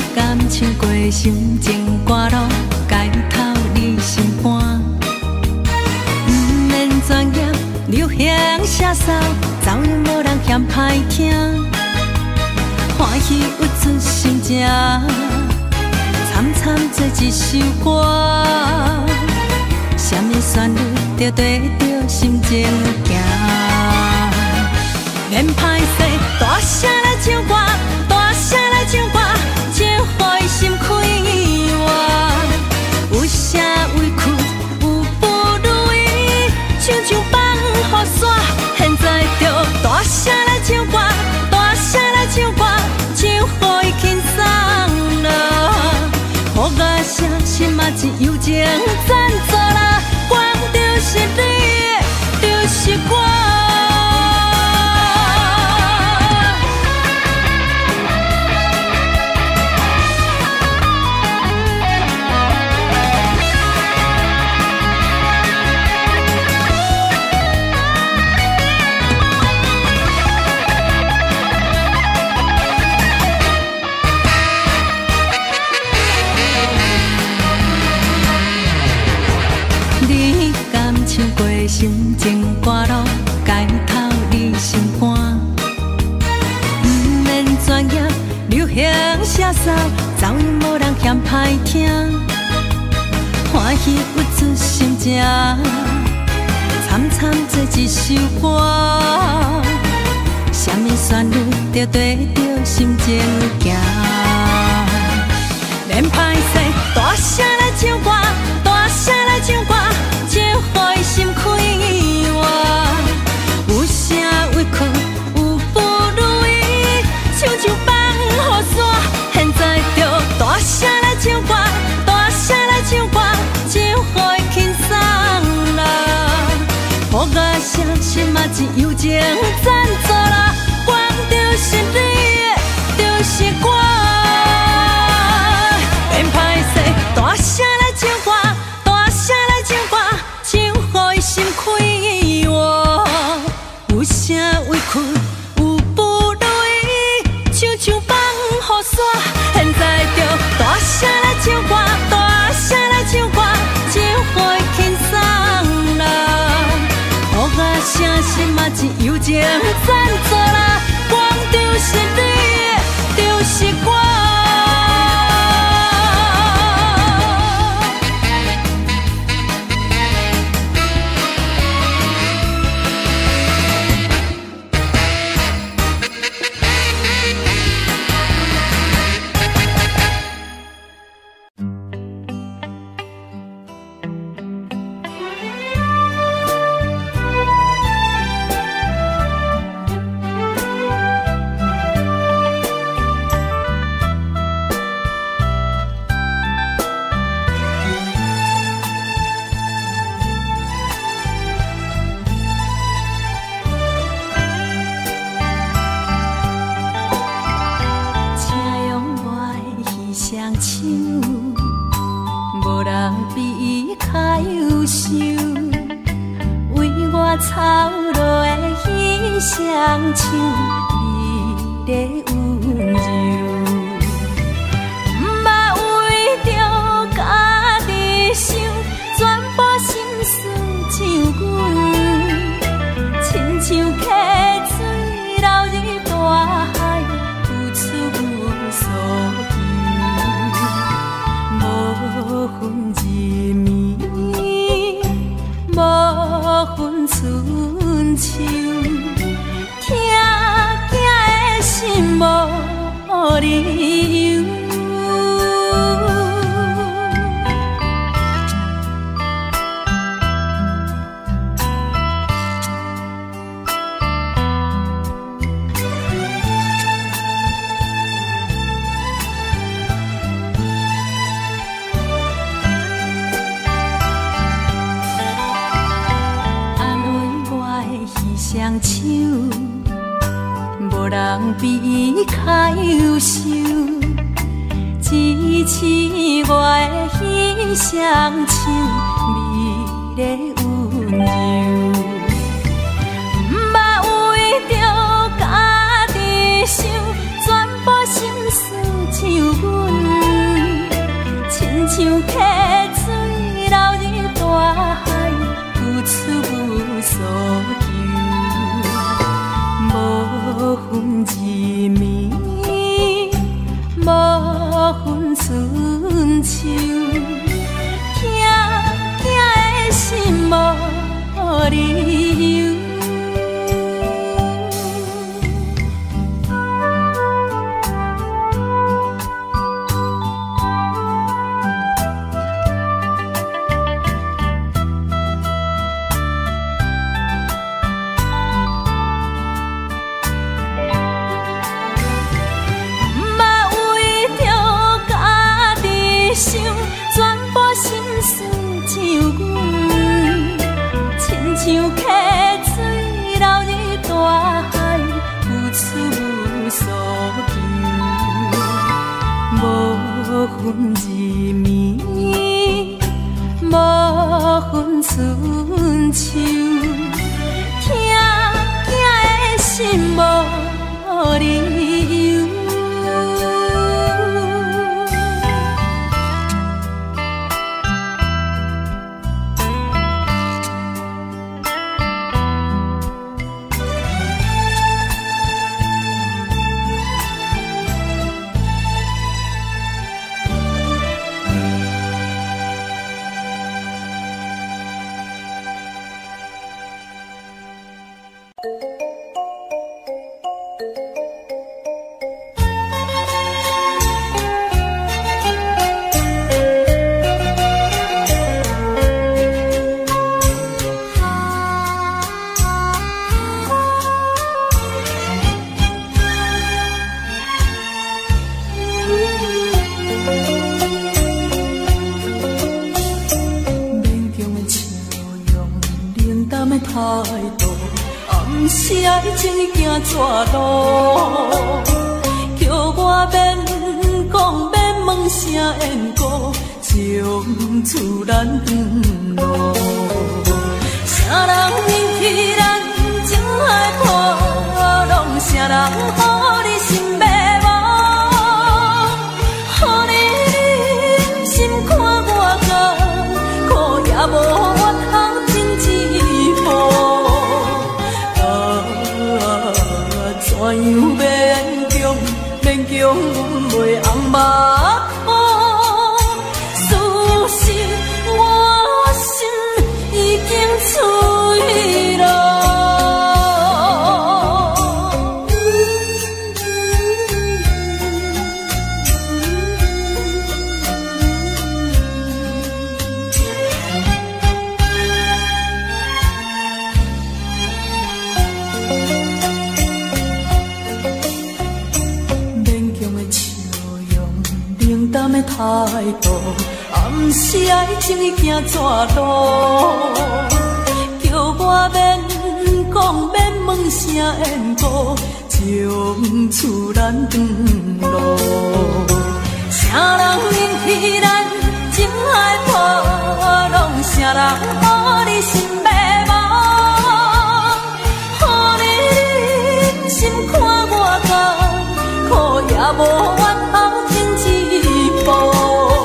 甘唱过心情歌路，解透你心肝。不免专业流行写扫，走音无人嫌歹听。欢喜有出心情，惨惨做一首歌。什么旋律着对着心情行？免歹势，大声来唱歌，大声来唱歌，只互伊心开活。有啥委屈，有不如意，唱唱放雨伞。现在着大声来唱歌，大声来唱歌，只互伊轻松啦。好个声，心嘛一友情赞助啦，光就是你，就是我。心情歌路，解透你心肝。不免专业流行写扫，走音无人嫌歹听。欢喜有出心情，惨惨做一首歌。什么旋律着对着心情行？免歹势，大声来唱歌，大声来唱歌，只互伊心开活。有啥委屈，有不如意，唱唱放雨伞。现在着大声来唱歌，大声来唱歌，只互伊轻松啦。好个声，心嘛一友情赞助啦，光就是你，就是我。免歹势，大声来唱歌，大声来唱歌，只互伊心开活。有啥委屈，有不如意，唱唱放雨伞。现在着大声来唱歌，大声来唱歌，只互伊轻松啦。好个声，心嘛一友情赞助啦，光就是你，就是我。 全部心事像阮。 像溪水流入大海，付出无所求，无分日暝，无分春秋，疼的心无理由。无分日暝，无分春秋，疼的心无理由。情行绝路，叫我免讲免问声缘故，从此咱断路。啥人引起咱情海波浪？啥人予你心迷惘？予你心看我甘，苦也无法通真寂寞。怎样勉强，勉强阮袂红目眶？事实我心已经碎了。态度，暗时爱情行绝路，叫我免讲免问声缘故，从此咱断路。啥人引起咱情海波浪？啥人予你心迷惘？予你忍心看我甘，苦也无法通真寂寞。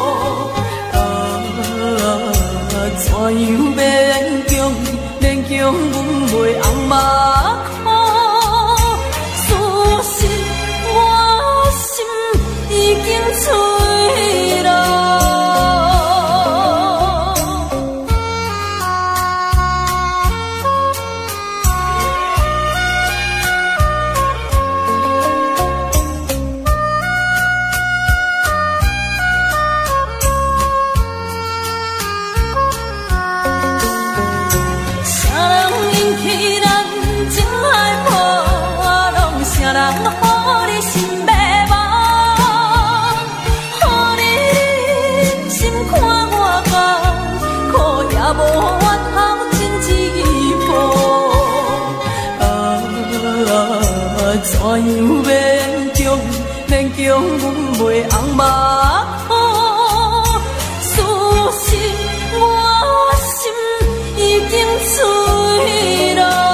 怎样勉强，勉强阮袂红目眶？事实我心已经碎了。怎样勉强，勉强阮袂红目眶？事实我心已经碎了。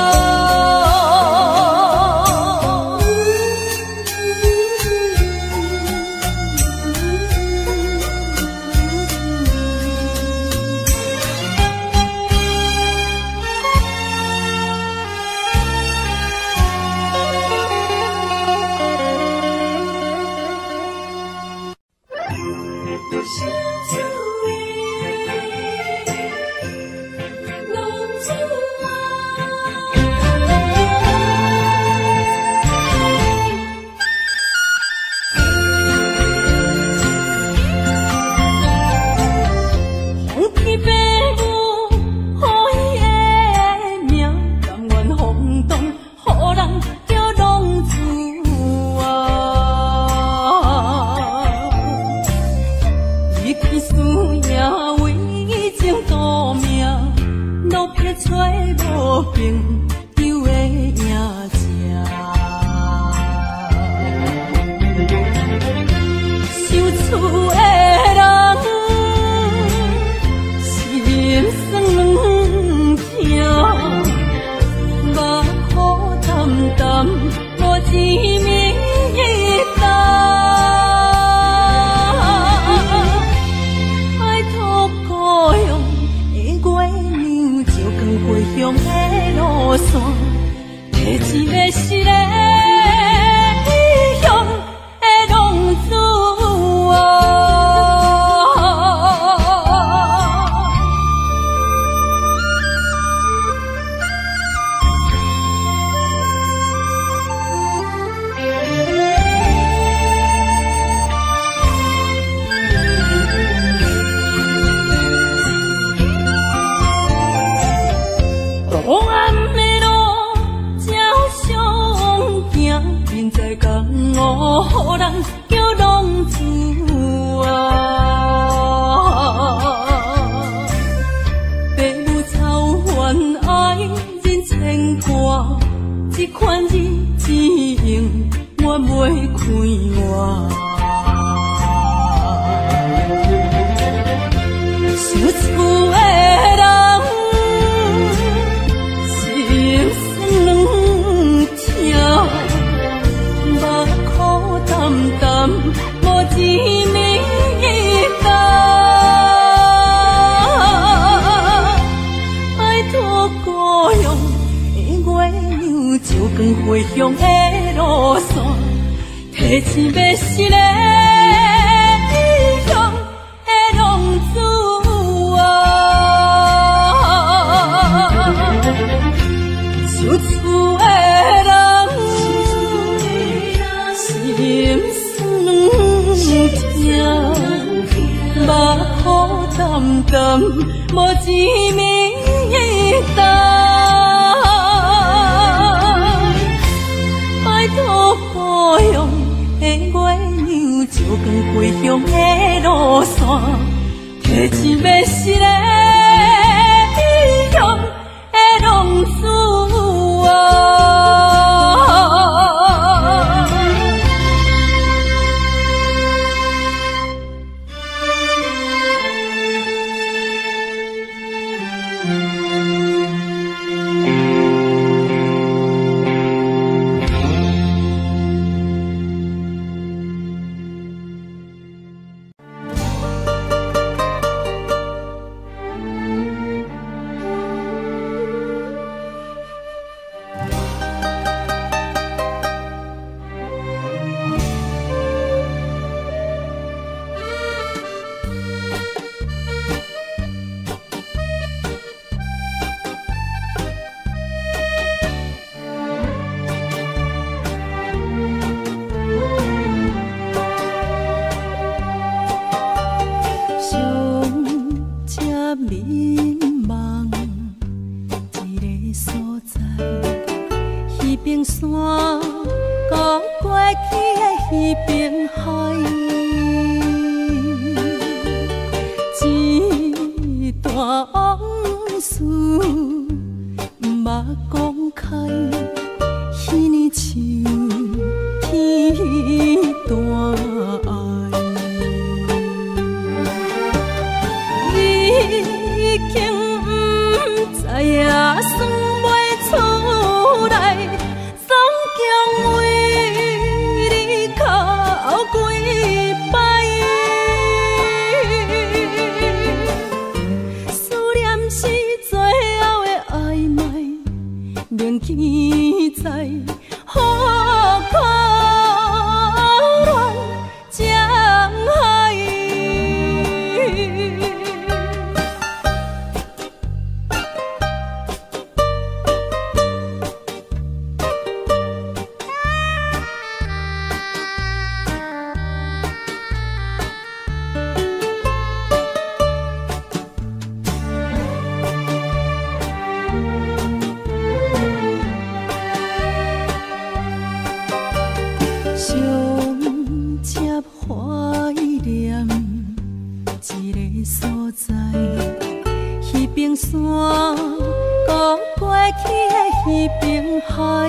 怀念一个所在，彼边山，讲过去的彼边海，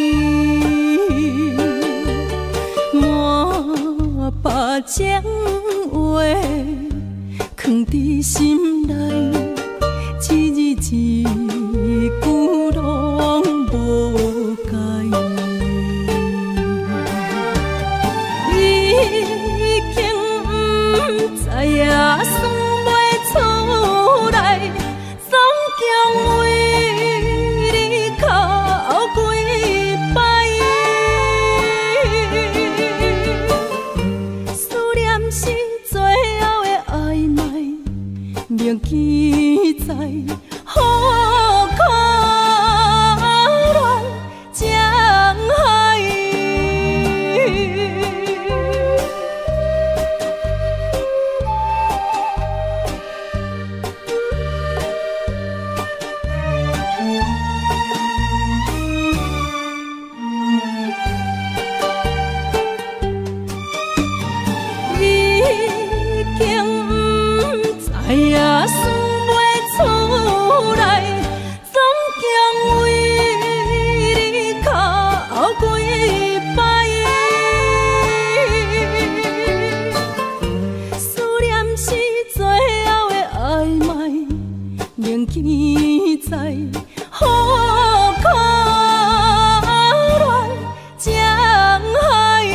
满把情话藏伫心内，一字一句拢无改。已经不知影算袂出来，总共为你哭几摆。思念是最后的暧昧，铭记在好可恋江海。已经不知影算袂出来，总共为你哭几摆。思念是最后的暧昧，铭记在好可恋江海。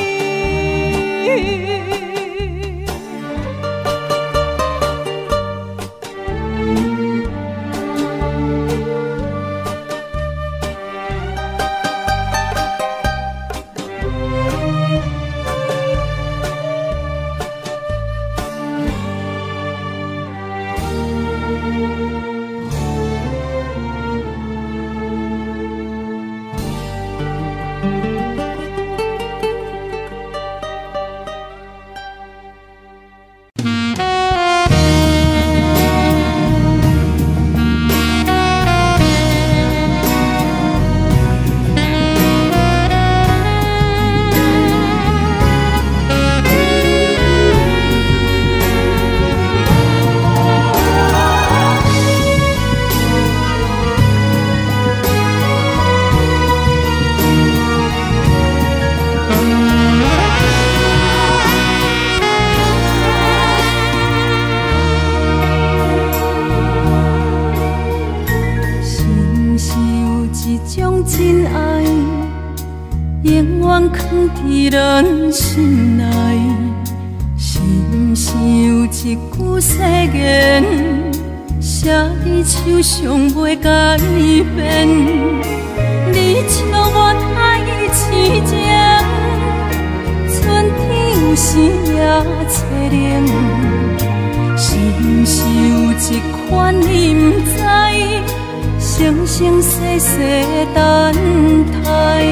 真爱永远藏伫咱心内，是毋是有一句誓言，写伫手上袂改变？你笑我爱伊痴情，春天有时也凄冷，是毋是有一款你毋知？生生世世等待，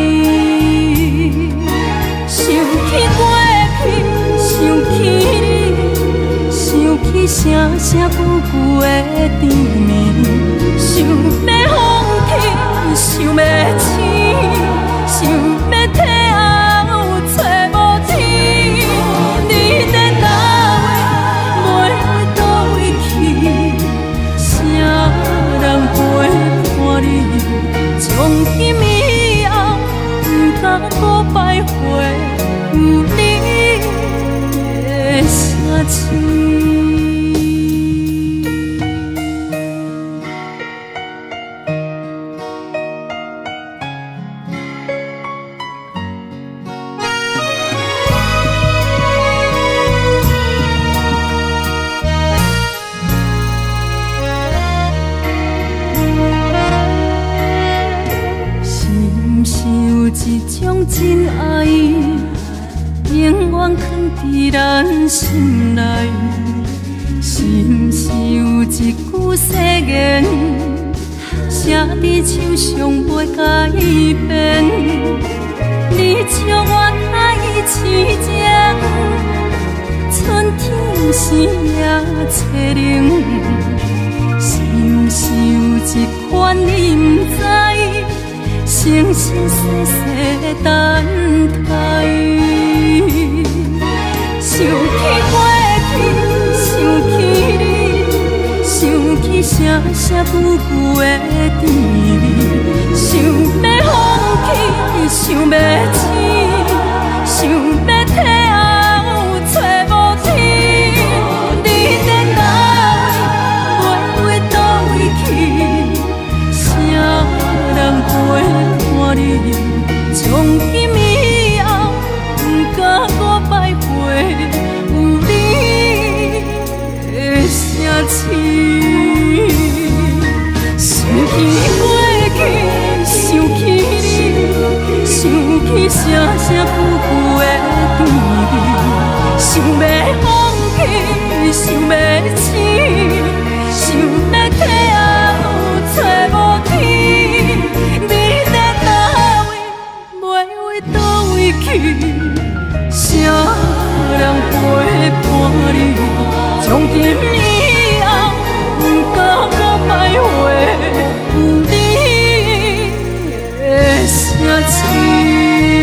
想起过去，想起你，想起声声句句的甜蜜，想要放弃，想要醒，想要退后找无天。你在哪位？袂倒位去？啥人陪？从今以后，不敢再摆回有你的声声。一种真爱，永远藏伫咱心内，是毋是有一句誓言，写伫手上袂改变？你笑我爱伊痴情，春天有时也凄冷，是毋是有一款你毋知？生生世世等待，想声声句句的甜蜜，想要放弃，想要醒，想要退后找无天。你在哪位？飞到倒位去？谁人陪伴你？从今以后，不敢再摆回有你的声痴。想起过去，想起你，想起声声句句的甜蜜，想要放弃，想要醒，想要退后找无天。你在倒位，要为倒位去？谁人陪伴你？从今以后，不敢再摆回。有你的声痴。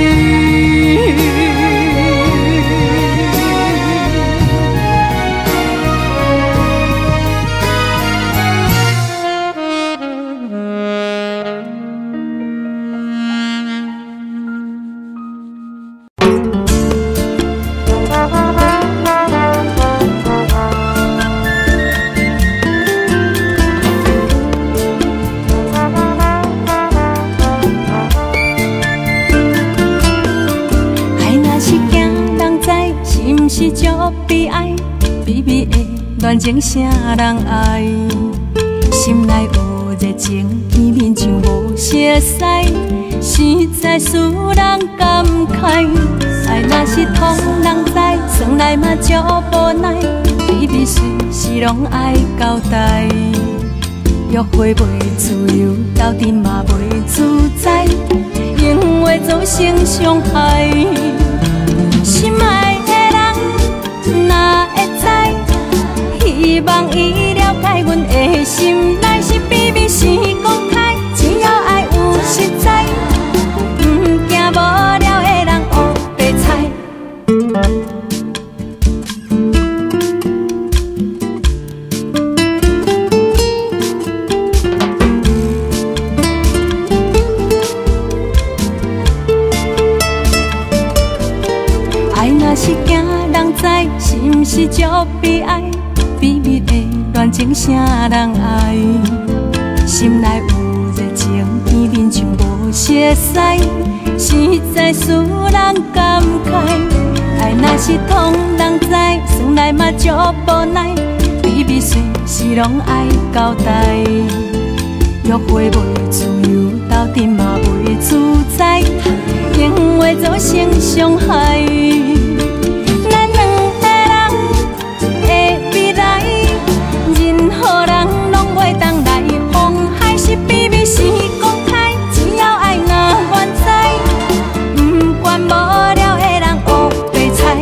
是足悲哀，微微的恋情啥人爱？心内有热情，片面像无熟悉，实在使人感慨。爱若是通人知，算来嘛足无奈，微微随时拢爱交代。约会袂自由，斗阵嘛袂自在，因为造成伤害。心爱哪会知？希望伊了解阮的心内是秘密，是公开，只要爱有实在，不惊无聊的人学白菜。爱若是惊人知，是毋是足悲哀？秘密的恋情啥人爱？心内有热情，片面像无熟悉，实在使人感慨。爱若是通人知，算来嘛足无奈，秘密随时拢爱交代。约会袂自由，斗阵嘛袂自在，因为造成伤害。是秘密，是公开，只要爱若愿知，不管无聊的人学白菜。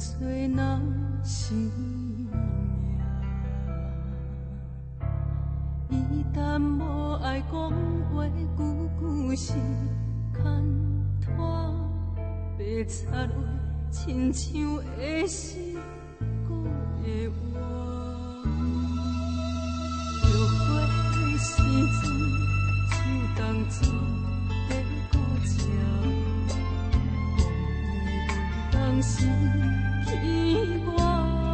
做人生命，伊但无爱讲话，句句是牵拖白插落，亲像会死搁会活。着火时阵，手动煮在顾吃，当时彼我，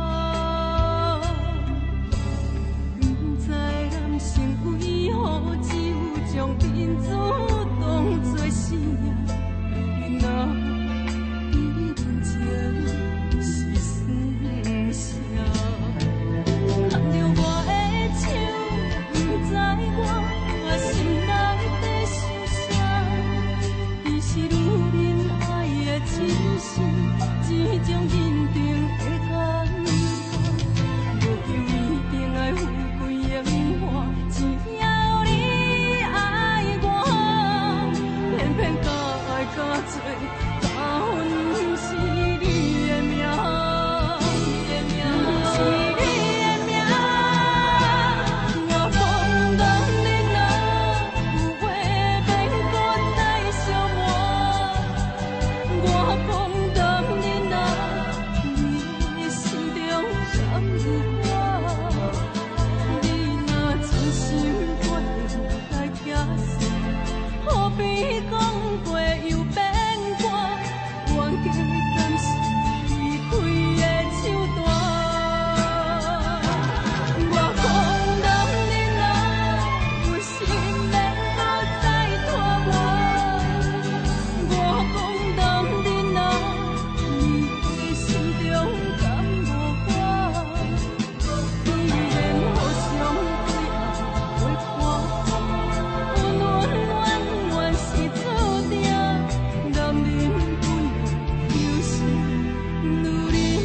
不知男生为何只有将面子当作生命，若伊面前是酸涩，牵着我的手，不知我心内在想啥，伊是女人爱的真心。一种认定的感觉，无求一定爱富贵荣华，只要你爱我，偏偏甲爱甲做，加分是你的命，是你的命。我讲当你若有话免搁再相瞒，我讲。比讲过又变卦，冤家敢是离开的手段。我讲男人啊，有心免搁再拖磨。我讲男人啊，你的心中敢无我？既然互相对爱会看，温暖是注定，男人本来就是女人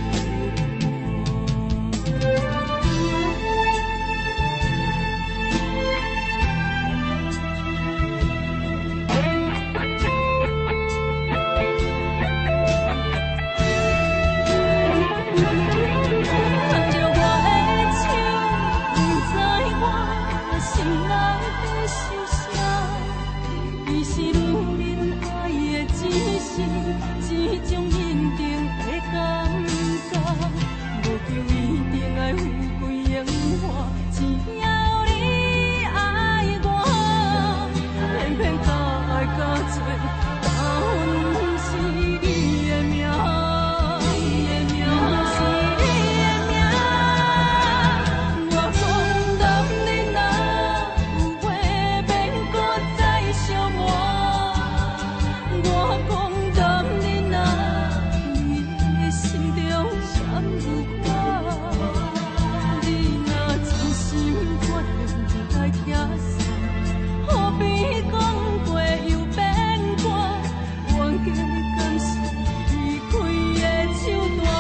牵着我的手，不知我心内在想啥。伊是女人爱的真心，一种认定的感觉，无求一定爱富贵荣华，只要你爱我，偏偏甲爱甲做，加分是你的命，是你的命。我讲男人啊，有话免搁再相瞒。我讲男人啊，你的心中敢有我？你若真心决定来行善，何必讲过又变卦？冤家敢是离开的手段？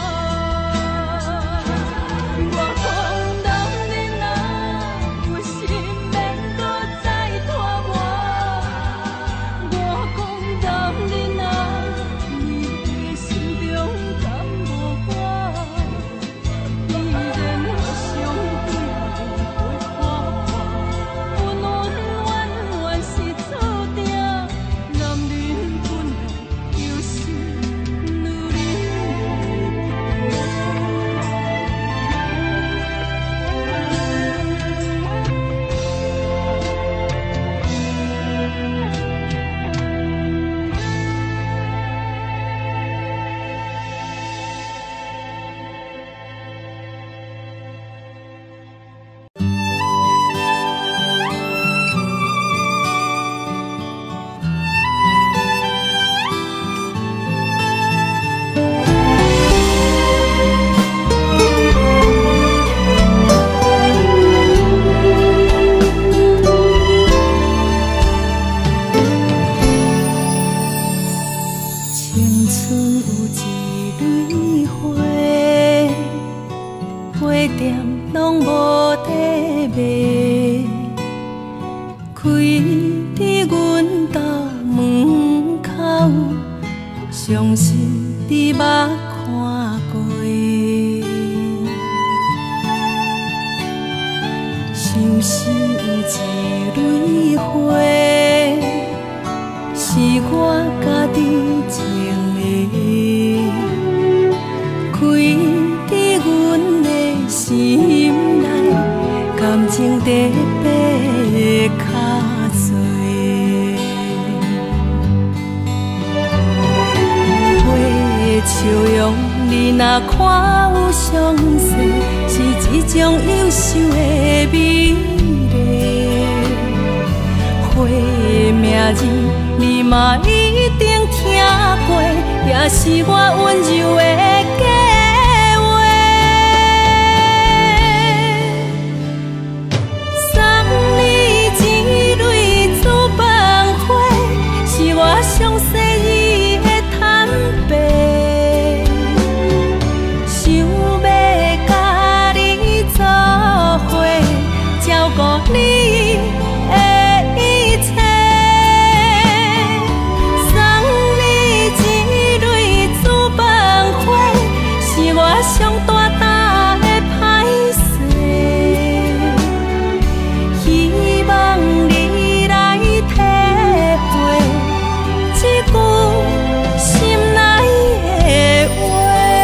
我讲男人啊，有心免搁再拖磨。我讲男人啊，你的心中敢无我？既然互相对爱会看，温温暖暖是注定，男人本来就是女青春有一蕊花，花店拢无地卖，开伫阮家门口，伤心伫目看我家己情的，开伫阮的心内，感情特别较多。花笑容，你若看有相似，是一种忧伤的美丽。花名字，你嘛一定听过，也是我温柔的假话。送你一蕊紫瓣花，是我上细意的坦白。想要甲你做伙，照顾你的一切。送你一蕊紫瓣花，是我上大胆的歹势。希望你来体会这句心内的话。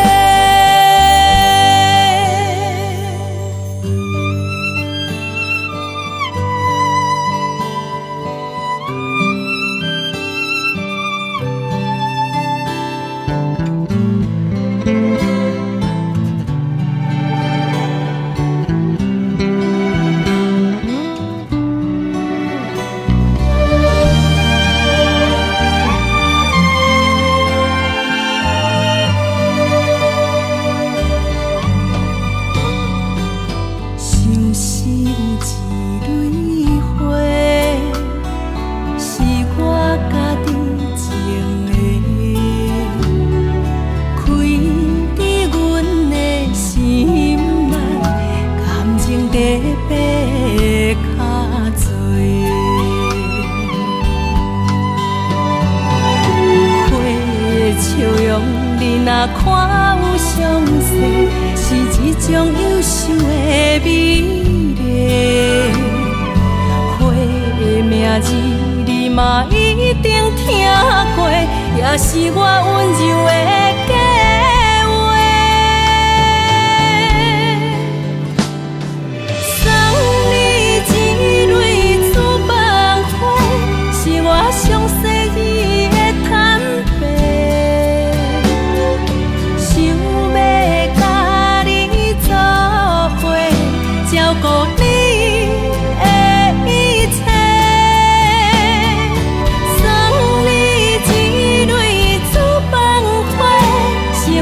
像是有一蕊花，是我家己种的，开伫阮的心内，感情特别较多。花笑容，你若看有相似，是一种忧伤的美丽。花名字，你嘛一定听过，也是我温柔的假话。送你一蕊紫瓣花，是我上细意的坦白。想要甲你做伙，照顾你的一切。送你一蕊紫瓣花，是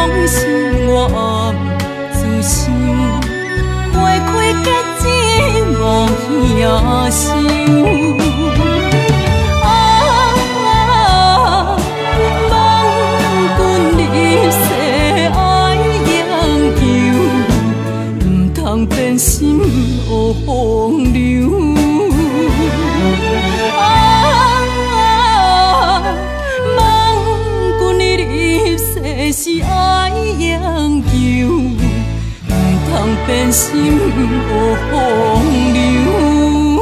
心我暗自想，花开结子无遐想。梦君入世爱永久，唔通变心黑风流。是爱永久，唔通变心黑风流。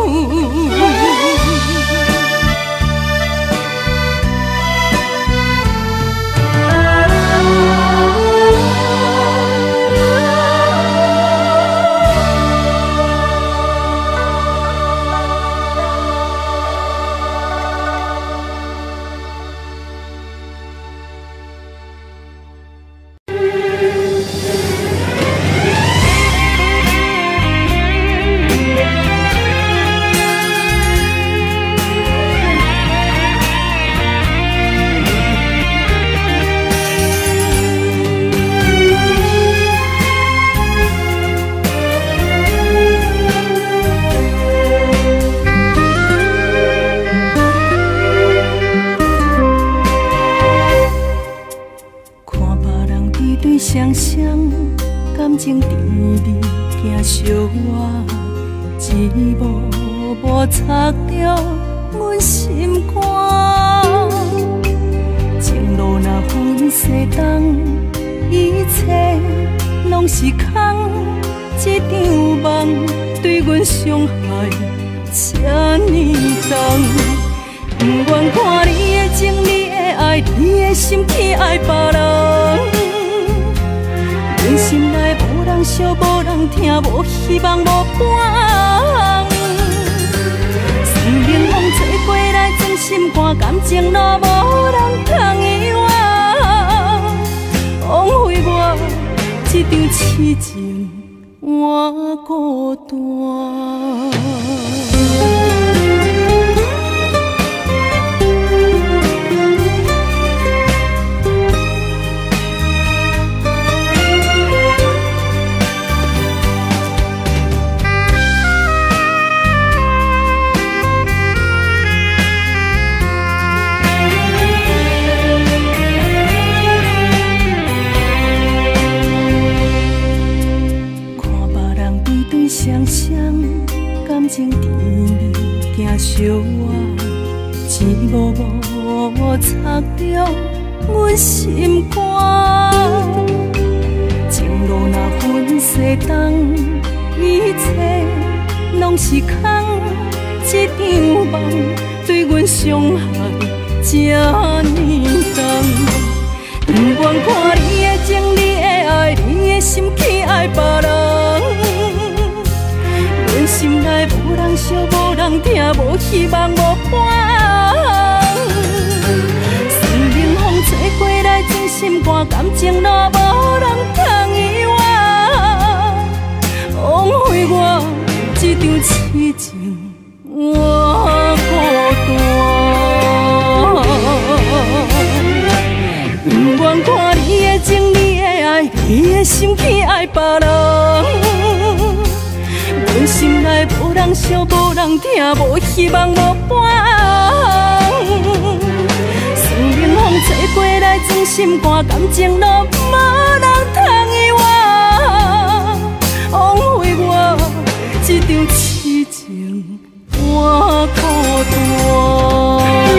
双双感情甜蜜行相偎，一幕幕插着阮心肝。情路若分西东，一切拢是空。这场梦对阮伤害这呢重，不愿看你的情，你的爱，你的心去爱别人。阮心内无人惜，无人听，无希望，无伴。生命风吹过来，钻心肝，感情路无人通遗忘。枉费我这场痴情换孤单。双双感情甜蜜行相偎，一幕幕插着阮心肝。情路若分西东，一切拢是空。这场梦对阮伤害这呢重，不愿看你的情，你的爱，你的心去爱别人。阮心内无人惜，无人听，无希望，无伴。生命风吹过来，钻心肝，感情路无人通遗忘。枉费我这场痴情换孤单。不愿看你的情，你的爱，你的心去爱别人。阮心内无人惜，无人听，无希望，无伴。生命风吹过来，钻心肝，感情路无人通遗忘。枉费我这场痴情换孤单。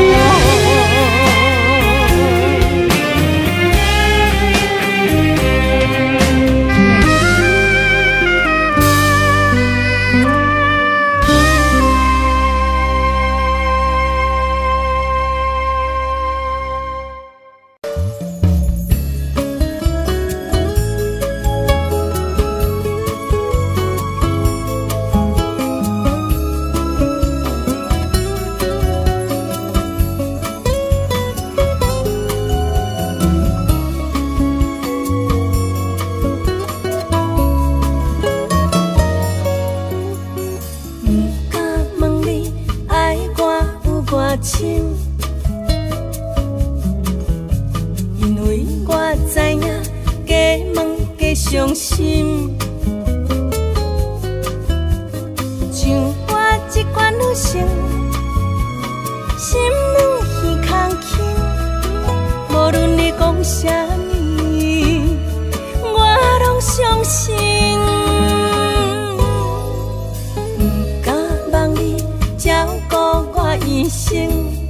伤心。像我这款女性，心软耳空轻，无论你讲啥物，我拢相信。不敢望你照顾我一生，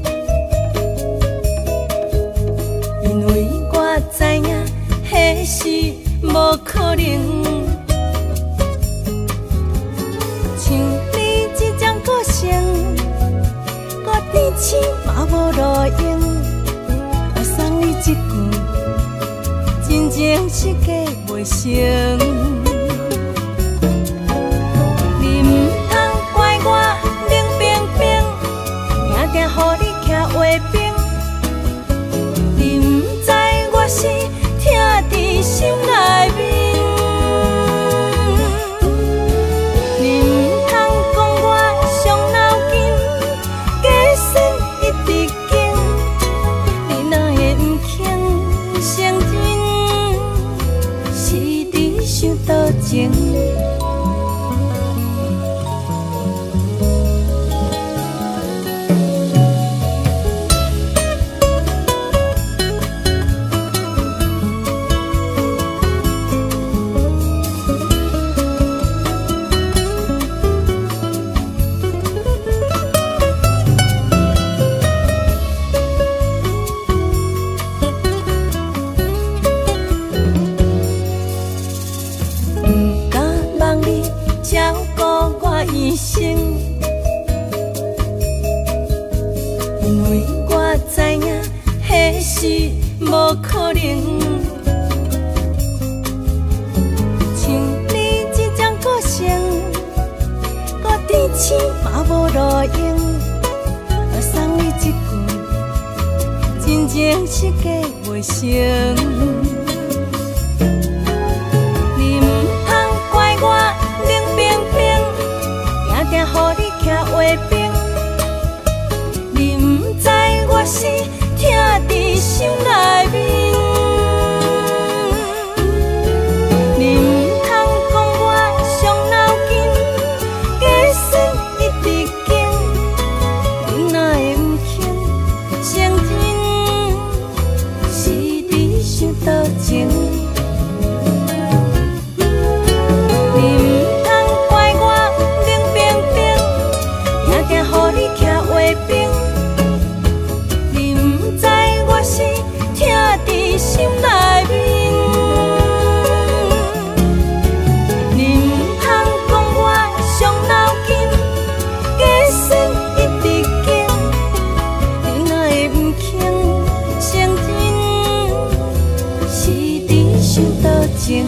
因为我知影迄是无可能。像你这种个性，我天星嘛无路用。我送你一句，真情实价袂成。你唔通怪我冷冰冰，定定予你徛画饼。你唔知我是疼伫心内面。你唔通讲我伤脑筋，假使一直经，你哪会唔肯承认是伫想倒情？一生，因为我知影迄是无可能。像你这种个性，我天星嘛无路用。我送你一句，真情实价袂成。你唔通怪我冷冰冰，定予你徛画饼。你唔知我是疼伫心内面。你唔通讲我伤脑筋，假使一直经，你哪会唔肯承认是伫想倒情？你唔知我是疼伫心内面。你唔通讲我伤脑筋，假使一直经，你哪会唔肯承认是伫想倒情？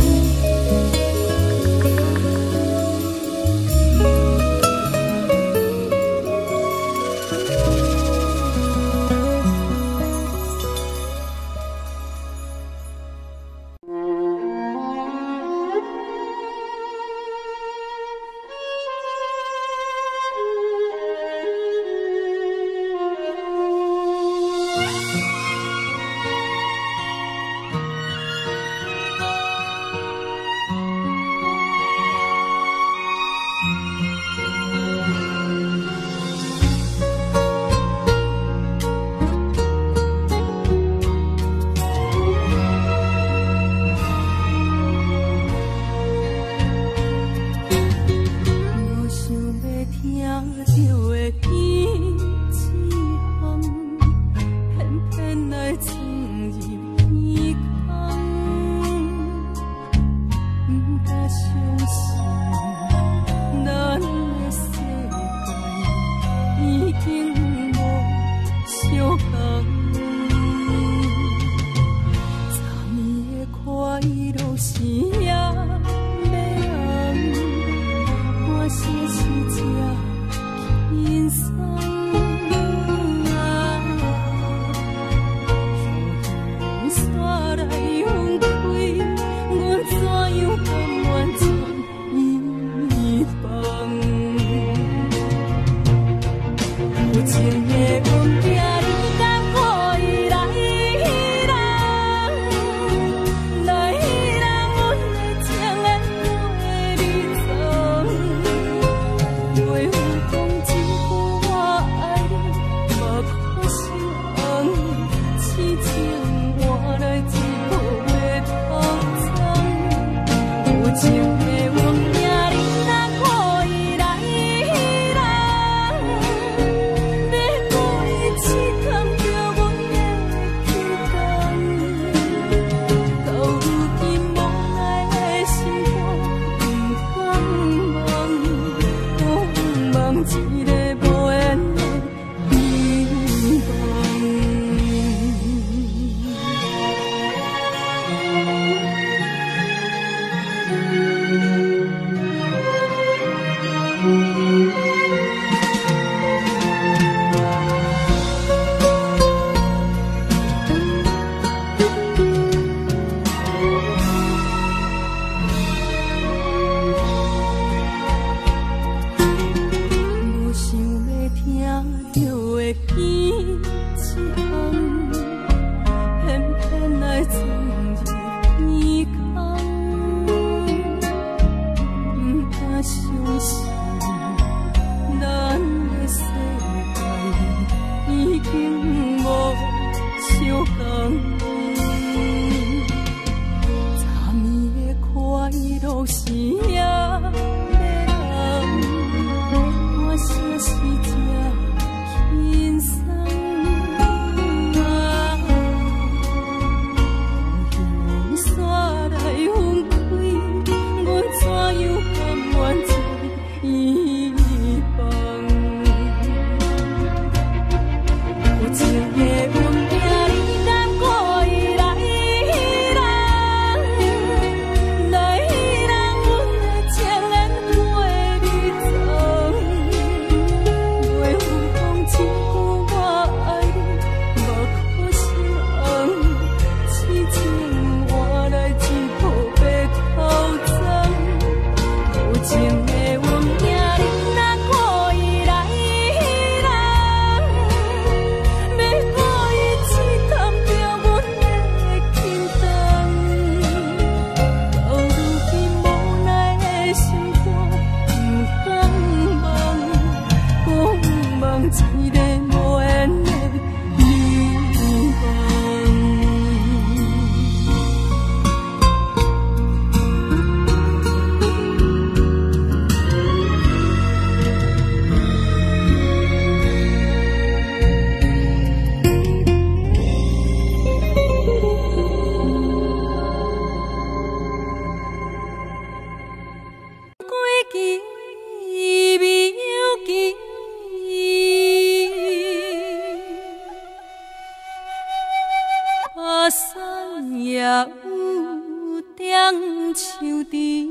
有点像甜，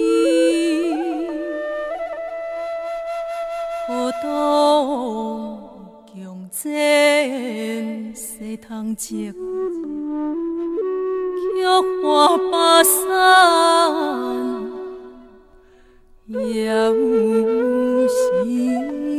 好多强前西窗前，叫花巴山有时。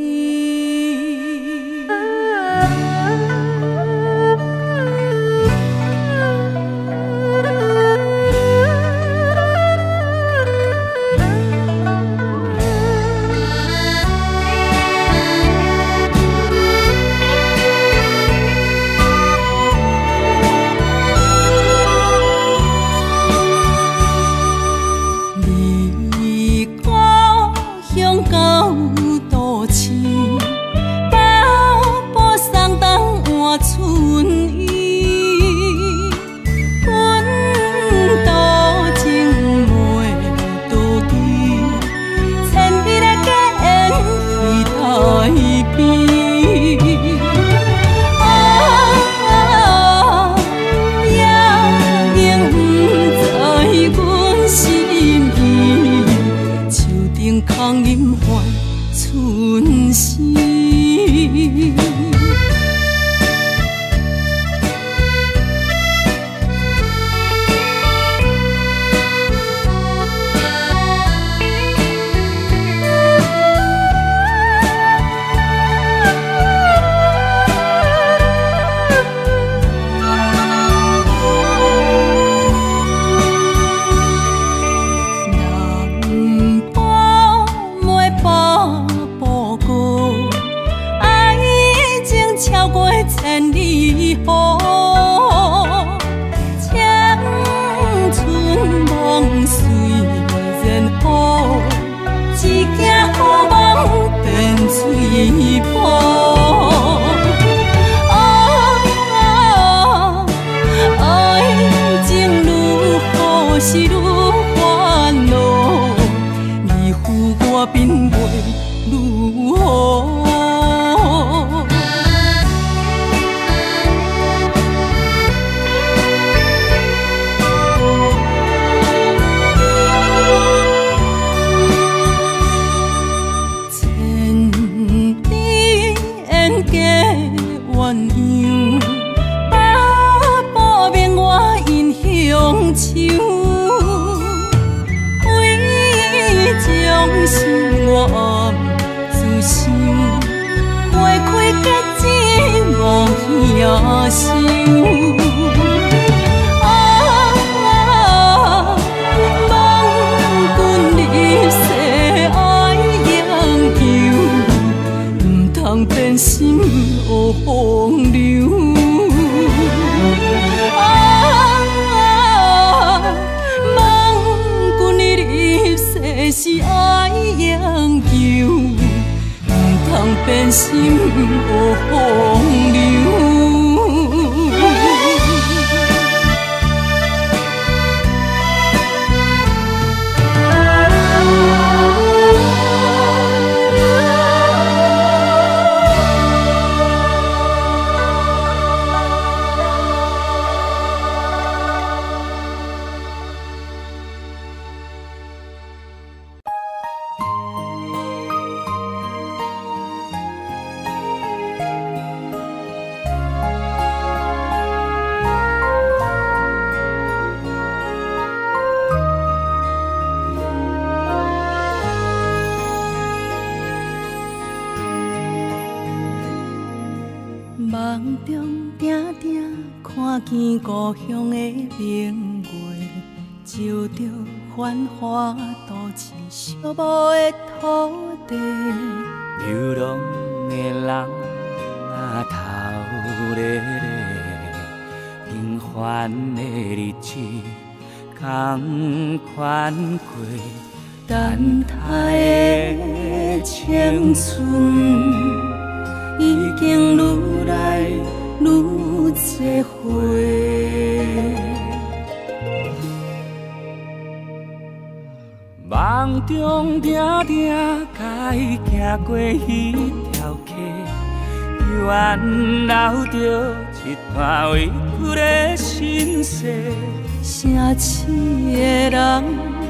梦中定定看见故乡的明月，照着繁华都市寂寞的土地。 流浪的人啊，头咧咧，平凡的日子同款过，等待的青春。已经愈来愈多岁，梦中定定甲伊行过迄条溪，远流着一段委屈的心事。 城市的人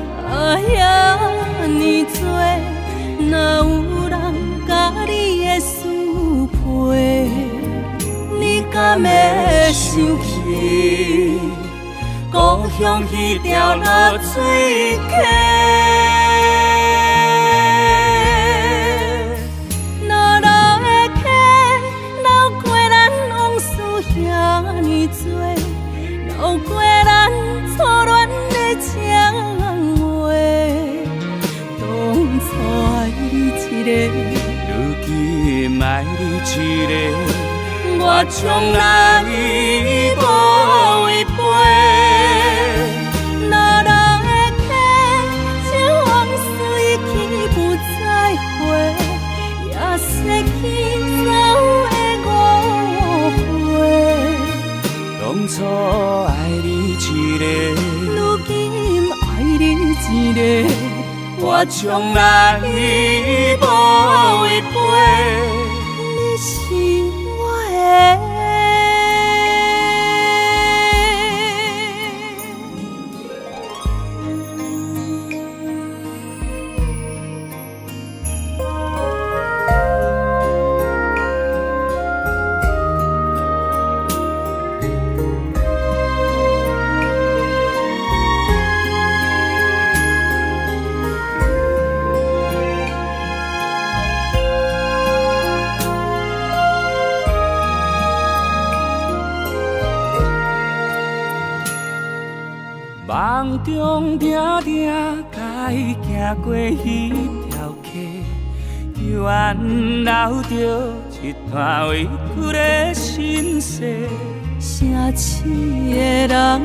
遐尼多，哪有人甲你的思陪？你敢会想起故乡迄条落水溪？老老的溪，流过咱往事遐尼多，流过咱初恋的情话。当初爱你一个，如今爱你一个。我从来无违背，老老的溪，这往事已去不再回，也失去走的误会。当初爱你一个，如今爱你一个，我从来无违背。你是梦中定定甲伊行过迄条溪，幽暗留着一段委屈的心事。城市的人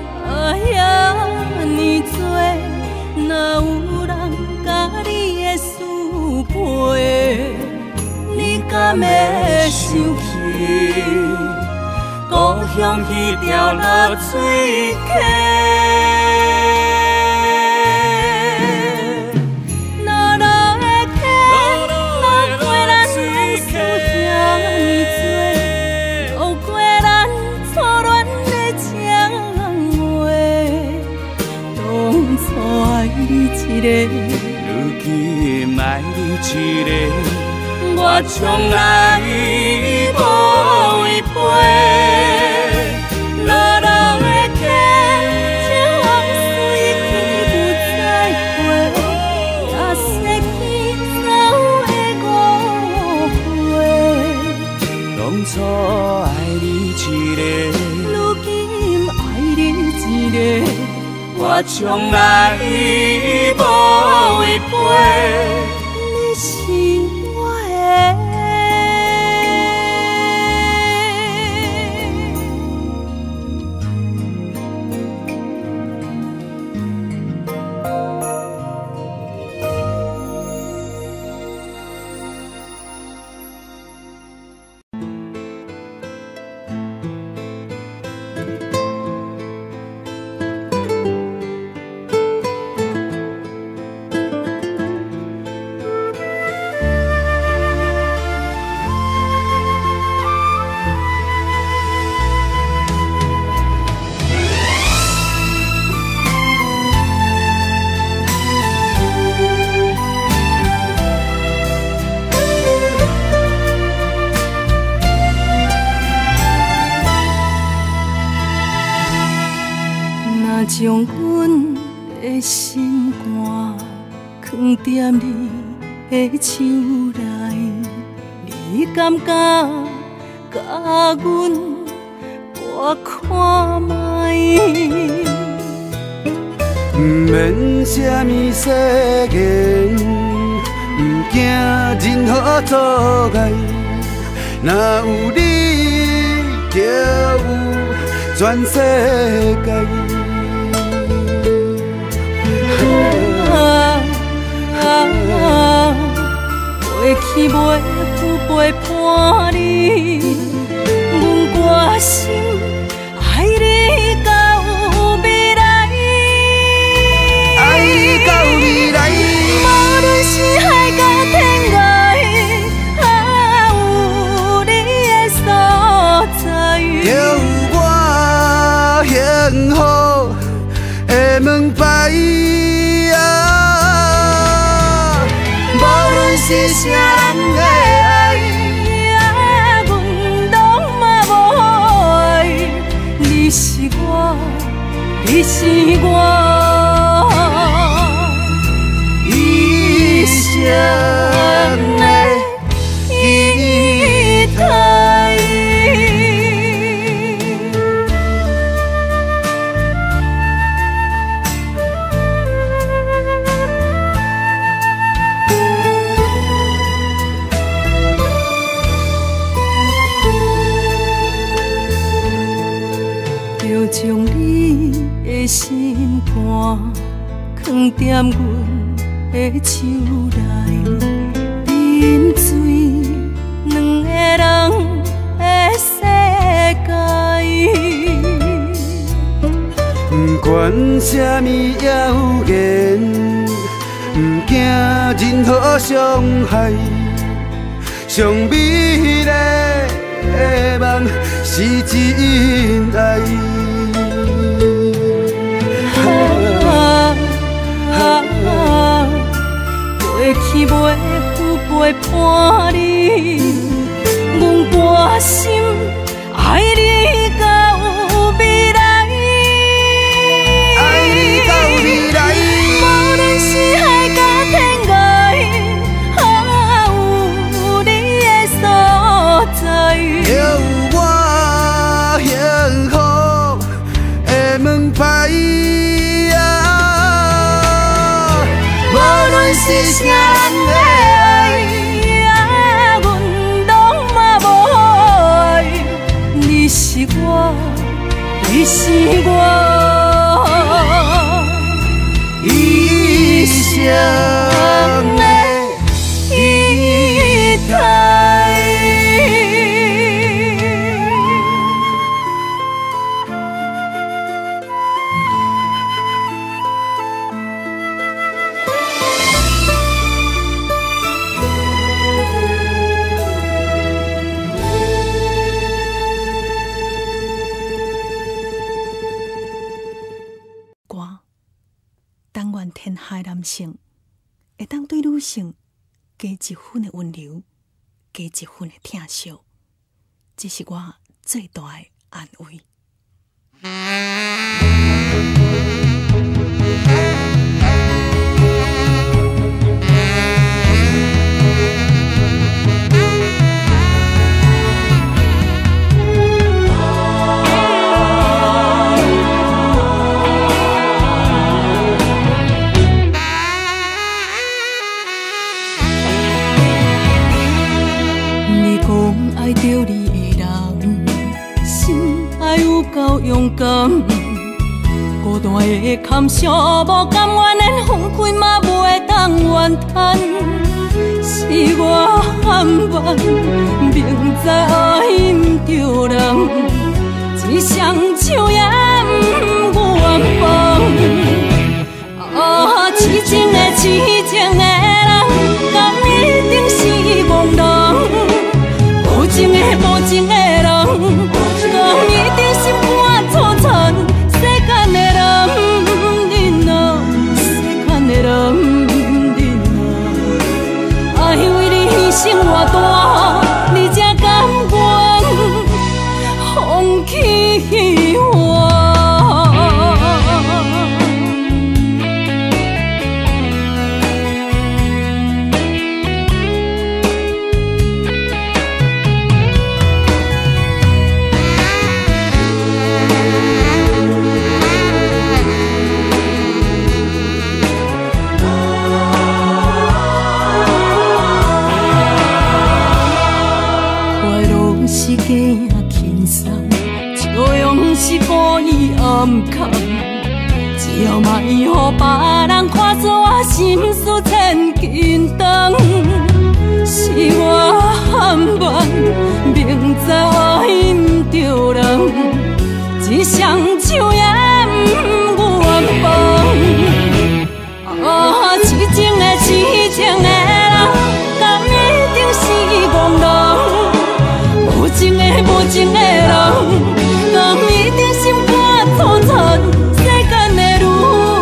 遐尼多，哪有人甲你的思陪？你敢会想起故乡迄条落水溪？如今爱你一个，我从来无违背。老老的溪，这往事已去不再回，也失去走的误会。当初爱你一个，如今爱你一个。我从来无违背，你是我的。将阮的心肝藏在你的手内，你敢甲阮我看卖？ 不免什么誓言，不惊任何阻碍，若有你就有全世界。过去袂负陪伴你，阮决心爱你到未来，爱你到未来。无论是海角天涯，有你的所在，就有我幸福。 门牌啊，无论是啥人的爱， 阮拢嘛无爱，你是我，你是我。一生的期待。就将你的心肝放在阮的手内，饮醉两个人的世界。 不管什么谣言，不惊任何伤害，上美丽的梦是真爱。 过去袂负陪伴你，阮决心爱你到未来。爱你到未来，无论是海角天涯，有你的所在， 就有我幸福的门牌。是啥人的爱， 阮拢嘛无爱，你是我，你是我， 一生的期待。 天下男性会当对女性加一分的温柔，加一分的疼惜，这是我最大的安慰。爱着你的人，心爱有够勇敢，孤单的坎伤无甘愿连分开嘛袂当怨叹，是我含冤，明知爱唔着人，一双手也唔愿放。痴情的痴情的人，敢一定是戆人？无情的无情的人，敢一定心肝粗残？世间的人不忍啊，世间的人不忍啊，爱为你牺牲偌大，你才甘愿放弃我？是假轻松，笑容是故意暗藏，只要莫予别人看出我心思千斤重。是我含冤，明知爱唔着人，一双手也唔愿放。痴情的痴情的人，敢一定是戆人？无情的无情的人，敢一定心肝粗残？世间的女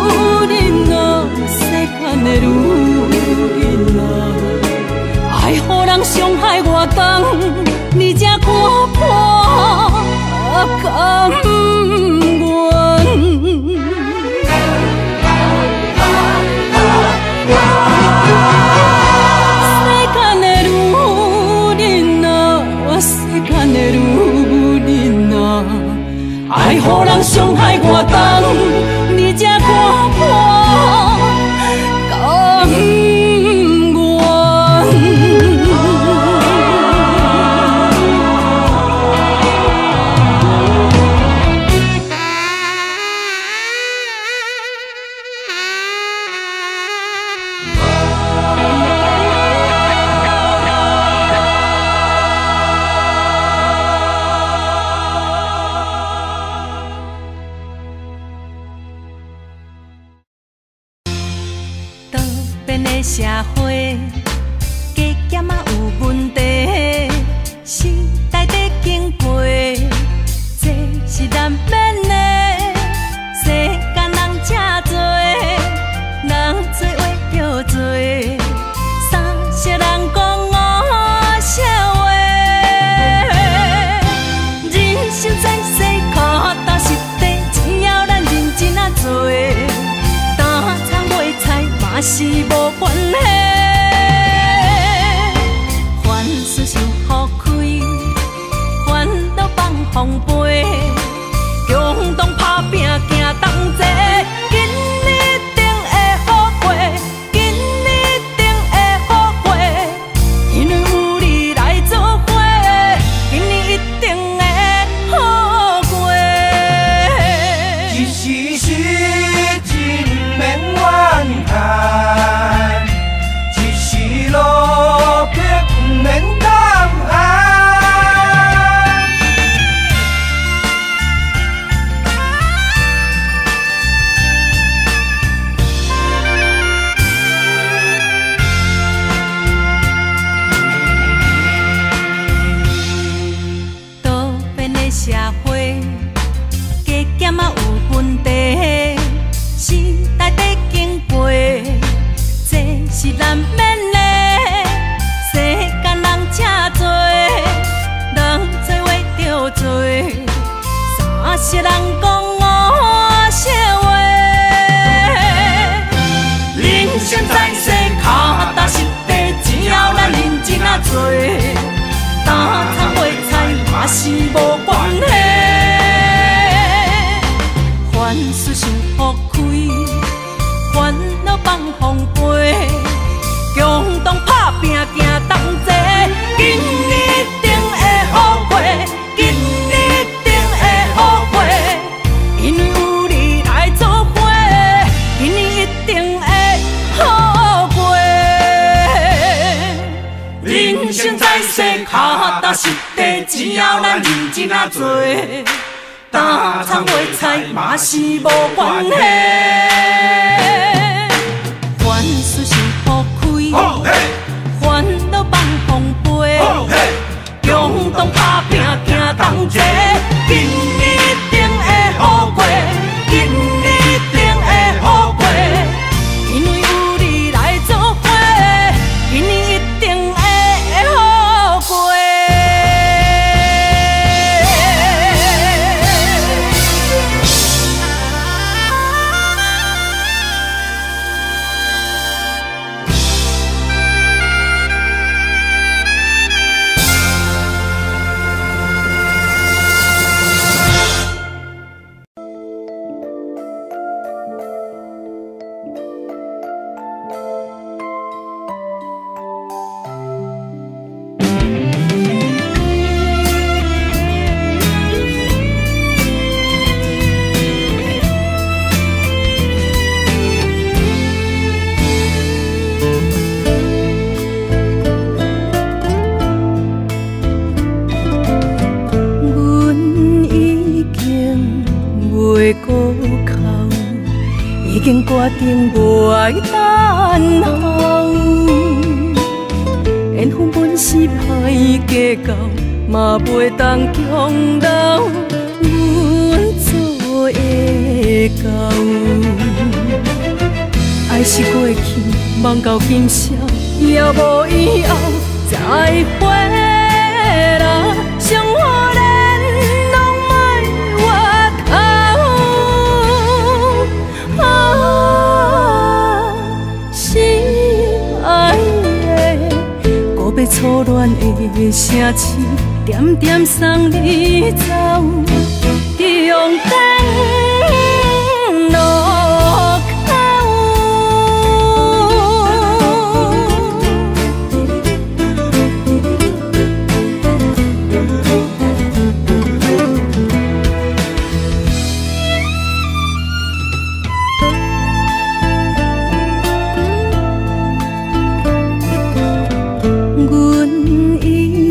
多变的社会，加减啊有问题，时代在经过，这是难免的。世间人真多，人做话着做，三色人讲五色话。人生在世，脚踏实地，只要咱认真啊做。嘛是无关系，凡事想好开，烦恼放风飞，共同打拼行同齐，今日一定会好过，今日一定会好过，因为有你来作伙，今日一定会好过。 一时时真免怨叹，一时路却不免胆寒。 多变的社会，加减啊有问题，时代在经过，这是难免的。世间人真多，人做话着做，三色人讲五色话。人生在世，脚踏实地，只要咱认真啊做，打菜卖菜嘛是无关系。凡事想好开，烦恼放风飞，共同打拼行同齐，今日一定会好过，今日一定会好过，因为有你来作伙，今日一定会好过。人生在世，脚踏实地，只要咱认真啊做。打菜卖菜嘛是无关系，凡事想好开，烦恼放风飞，共同打拼行同齐，今日一定会好过，今日一定会好过，因为有你来作伙，今日一定会好过。已经决定袂等候，缘分本是歹计较，嘛袂当强留，阮做会到。爱是过去，梦到今宵，也无以后再回来，想可怜拢莫回头。心爱的，搁要初恋的城市，点点送你走，中等路口。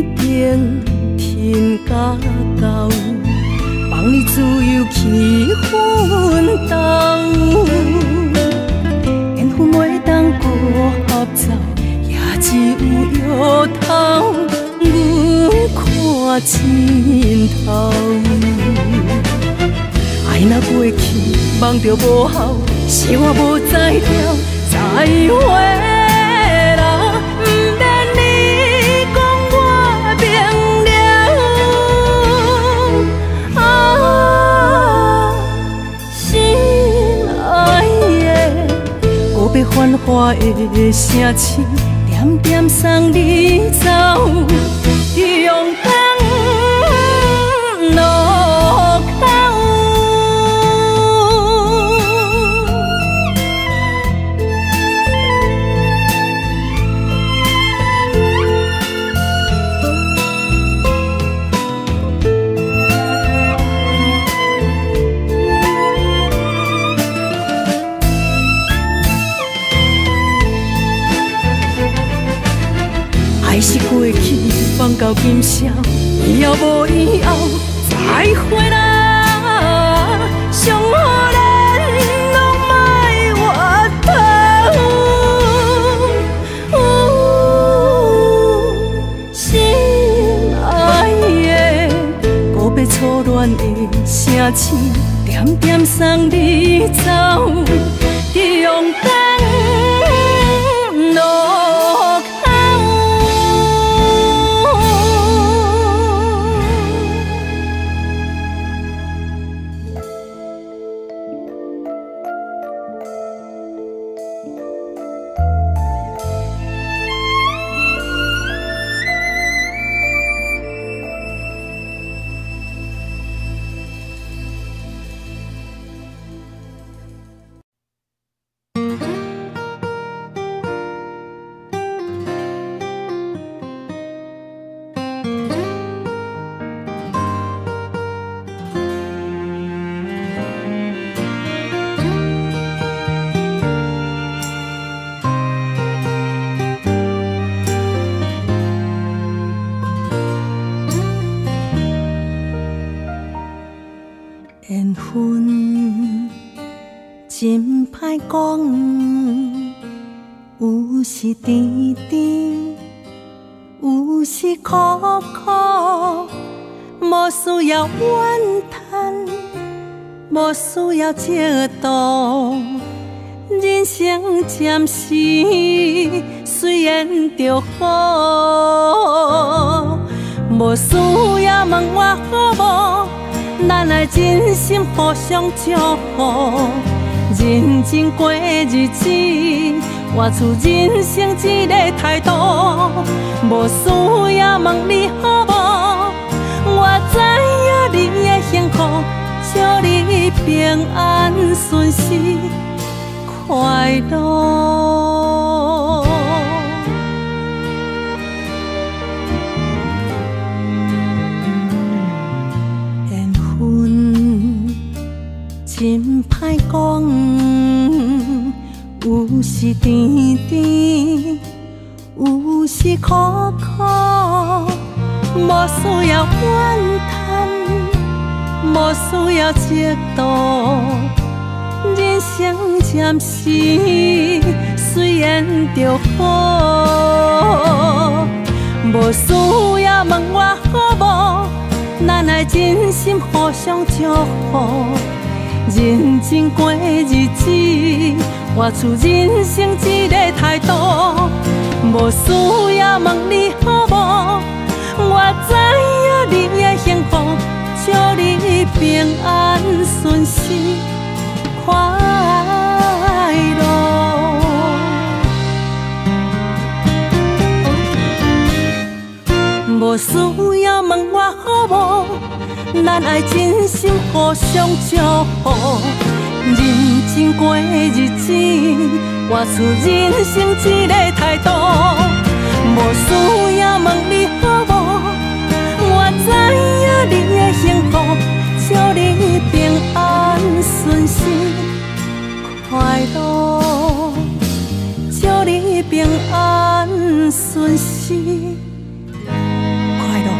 自由去。 讲着无效，是我无才调，再会啦，不免你讲我明了。啊，心爱的，搁要繁华的城市，点点送你走，中港路口。爱是过去，放到今宵，以后无以后，再会啦。上好咱拢莫回头。心爱的，搁要初恋的城市，点点送你走，中港路。缘分真歹讲，有时甜甜，有时苦苦，无需要怨叹，无需要嫉妒。人生暂时虽然着好，无需要问我好无。咱来真心互相祝福，认真过日子，活出人生一个态度。无需要问你好无，我知影你的幸福，祝你平安顺遂快乐。真歹讲，有时甜甜，有时苦苦，无需要怨叹，无需要嫉妒。人生暂时虽然着好，无需要问我好无，咱来真心互相祝福。认真过日子，活出人生一个态度。无需要问你好无，我知影你的幸福，祝你平安顺遂快乐。无需要问我好无，咱爱真心互相祝福，认真过日子，活出人生一个态度。无需要问你好无，我知影你的幸福，祝你平安顺遂快乐，祝你平安顺遂快乐。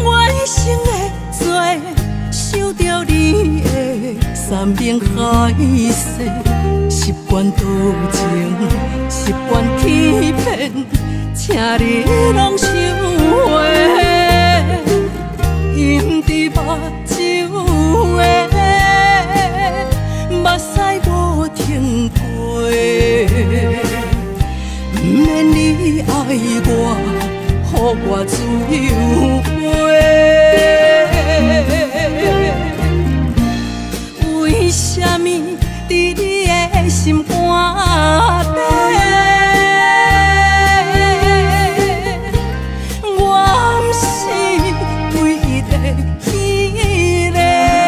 我一生的罪，受着你的山盟海誓，习惯多情，习惯欺骗，请你拢收回。饮伫目睭的，目屎无停过。不免你爱我，予我自由飞。为什么伫你的心肝底？我不是唯一的迄个，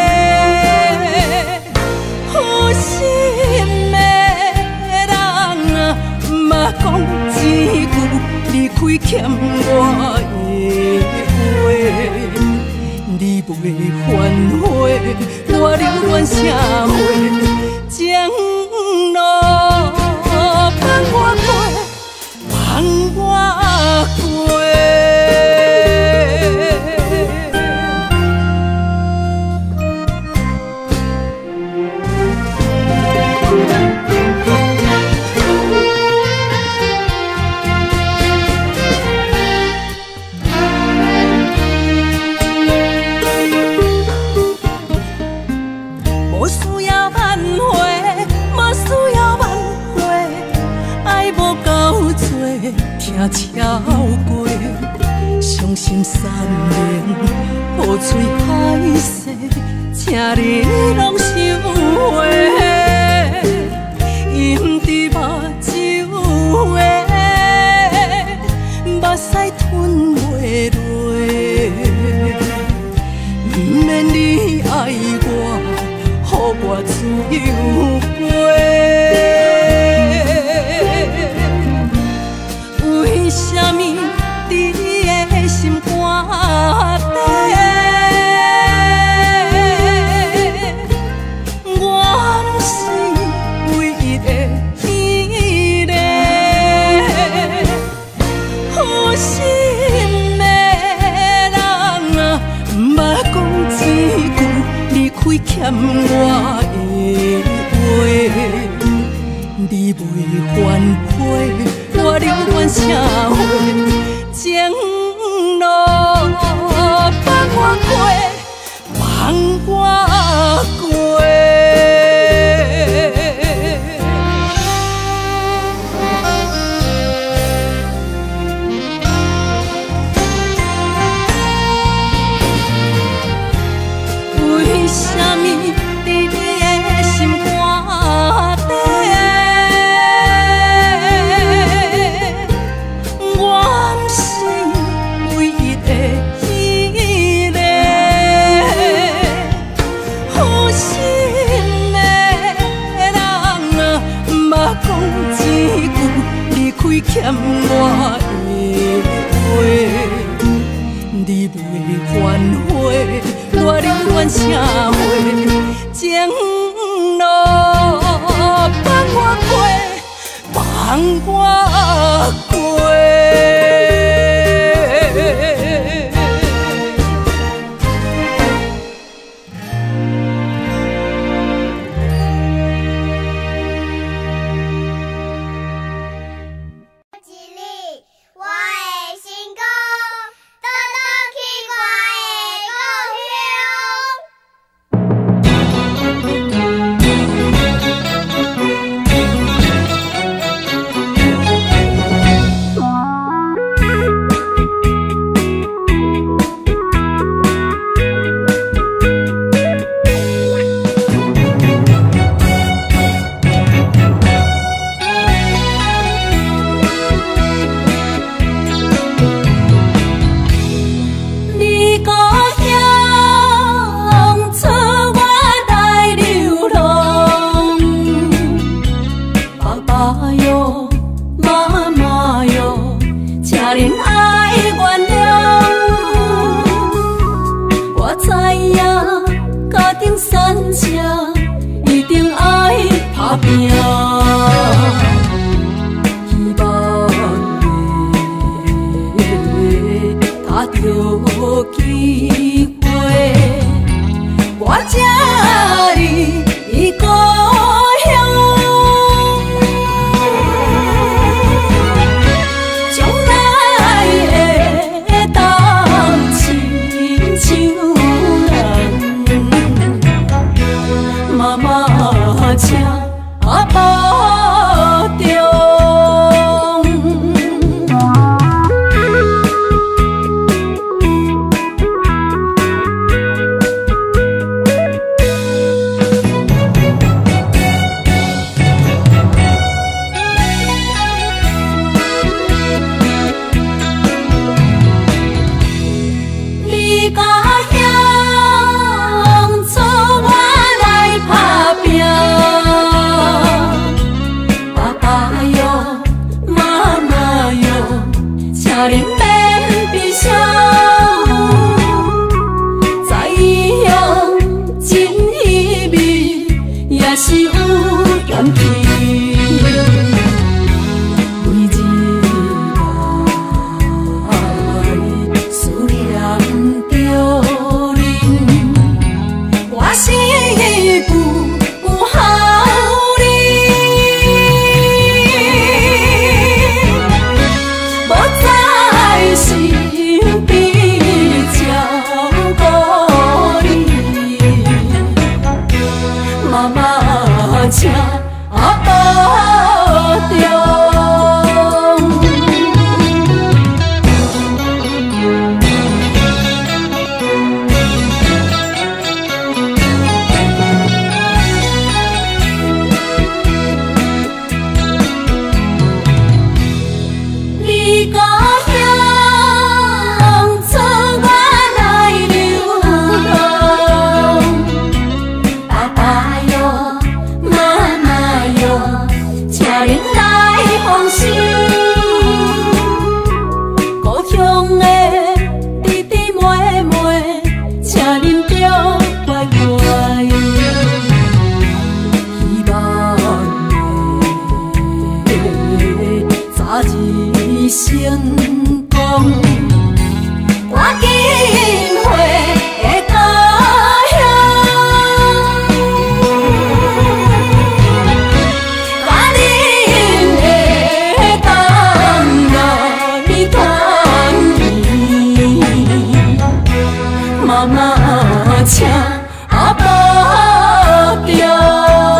有心的人啊，嘛讲一句离开欠我的话，你袂反悔，我留恋社会，情路放我过，放我过。超过，伤心3年，雨水海誓，请你拢收回。饮伫目睭的，目屎吞袂落。不免你爱我，予我自由飞。为什么伫你的心肝底？我不是唯一的迄个，有心的人啊，莫讲一句离开欠我的话，你袂反悔。我留恋社会，情路放我过，放我过。为什么伫你的心肝底？欠我的话，你袂反悔，我留恋社会，情路放我过，放我过。 无机会，我才离故乡。将来会当亲像人，妈妈请保重。你家乡做我来打拼，爸爸哟，妈妈哟，请恁免悲伤，知影真稀微，也是有缘起。请保重。你家乡做我来流浪，爸爸哟，妈妈哟，请恁来放心。故乡的弟弟妹妹，请恁着乖乖。希望的早日成功，赶紧回家乡。甲恁会当来团圆，妈妈请保重。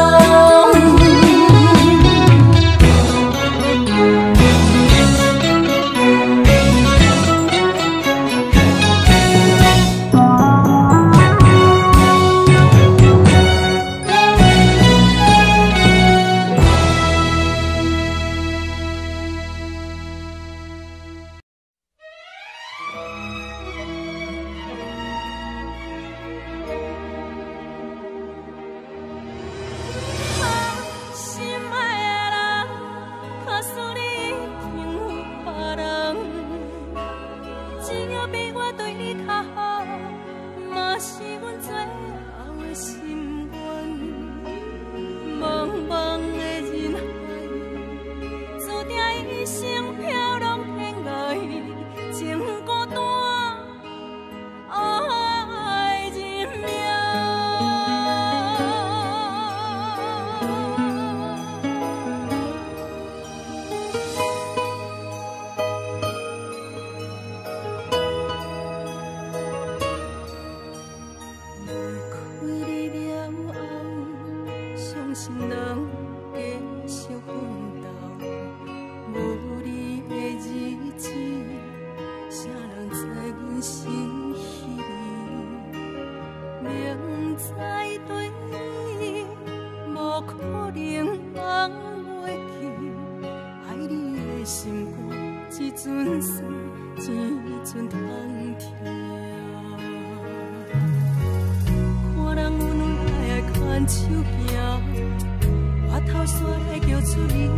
手行，我头山来叫出恁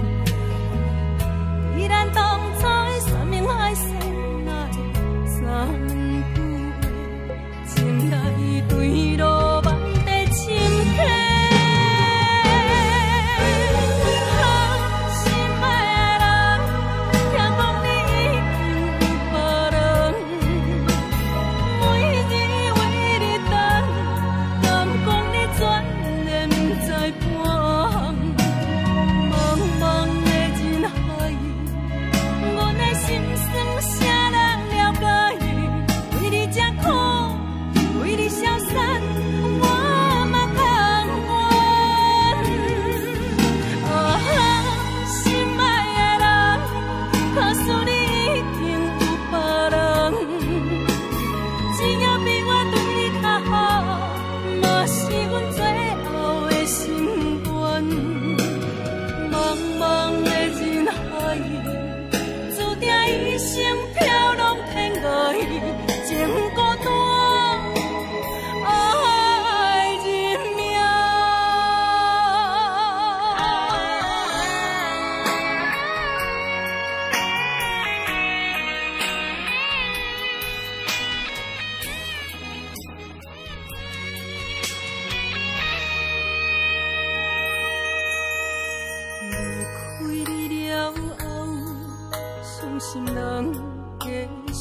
的名，咱当初的山盟海誓，哪会三句话，情来对路望在深刻。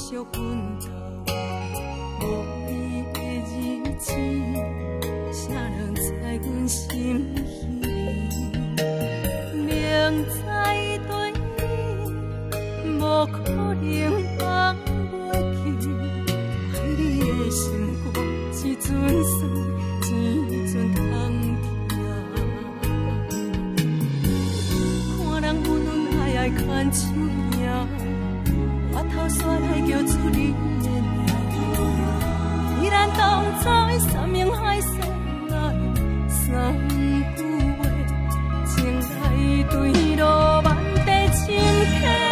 惜阮头无你的日子，谁人知阮心稀？明知对你无可能放袂记，爱你的心肝，一阵酸，一阵通听。看人恩恩爱爱牵手行，我头煞来叫出你的名。依咱当初的山盟海誓，来三句话，情来对路万地深刻。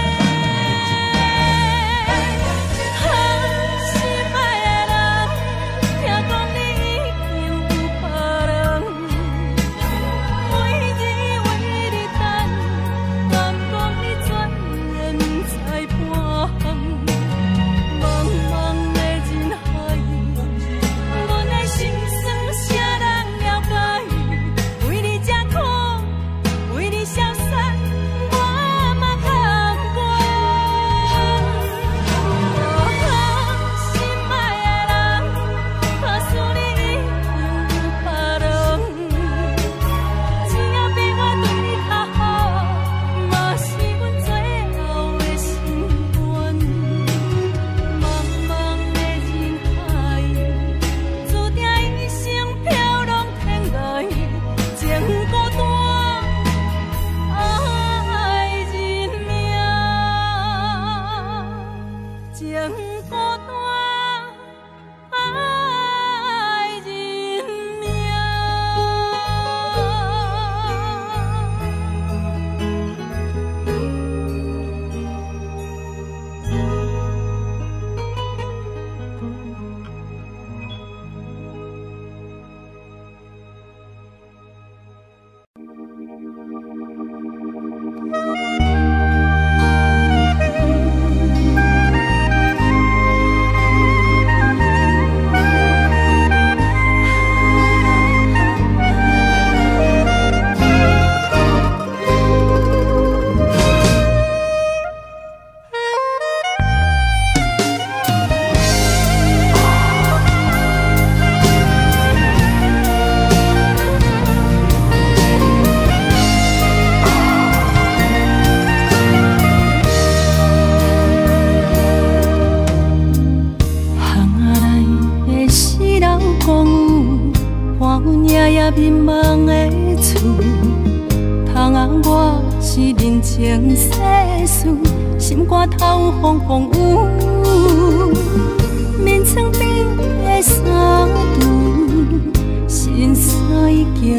迷茫的厝，窗仔我是人情世事，心肝透风风雨。眠床边的三顿，心酸已经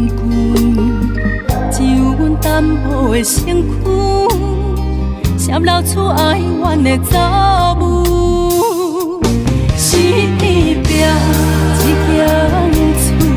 旧，只有阮淡薄的身躯，闪流出哀怨的造物。是伊拼一间厝。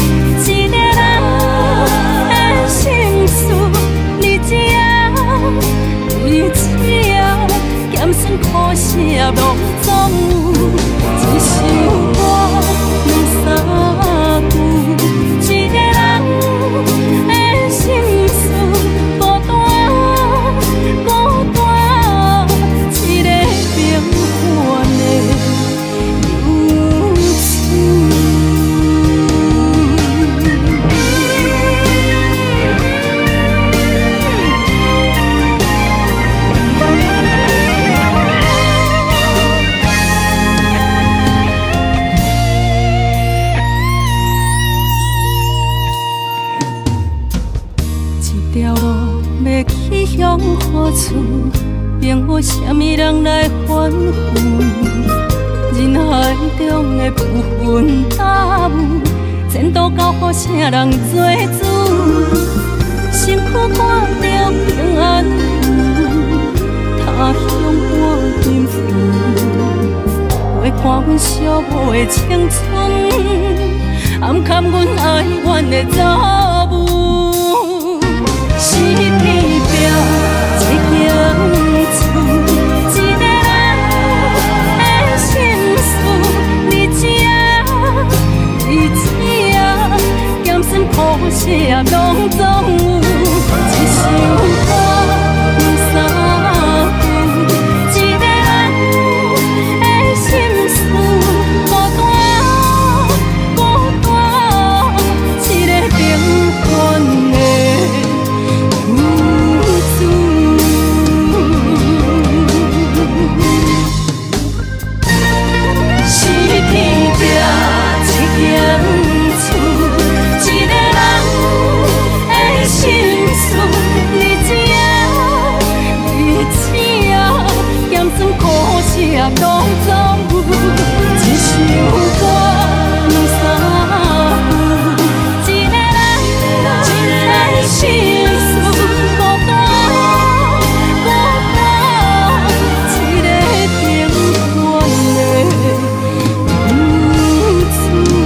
咸酸苦涩拢总有，一首歌两三句，一个人的心事，孤单孤单，一个平凡的如此。 向何处？凭我什么人来反复？人海中的不分大雾，前途交予啥人做主？身躯挂着平安符，他乡伴幸福，陪伴阮寂寞的青春，暗藏阮哀怨的造物。 是你拼一间厝，一个人的心事，日子咸酸苦涩拢总有，一首歌两三句，一个人拢总有一首歌，两三句，一个人，一个心事，孤单，孤单，一个平凡的女子。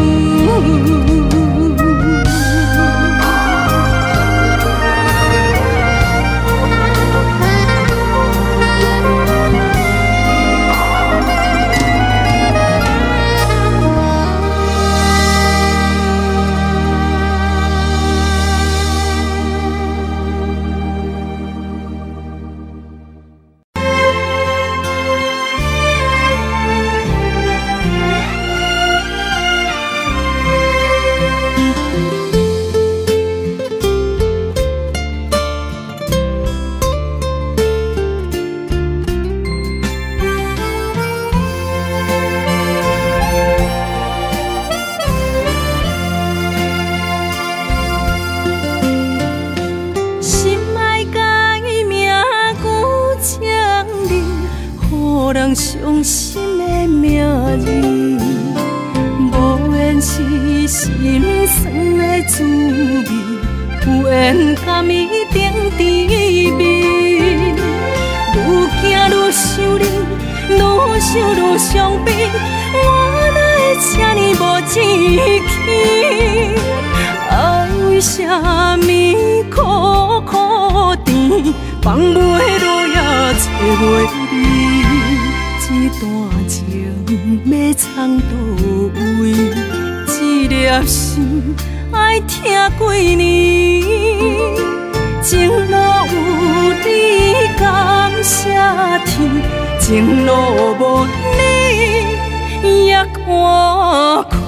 人伤心的名字，无缘是心酸的滋味，有缘甘伊顶甜蜜。愈行愈想你，愈想愈伤悲，我哪会这呢无志气？爱为啥物苦苦甜，放袂落也找袂你？这段情要藏倒位？一粒心爱听几年，情路有你感谢天，情路无你也看开。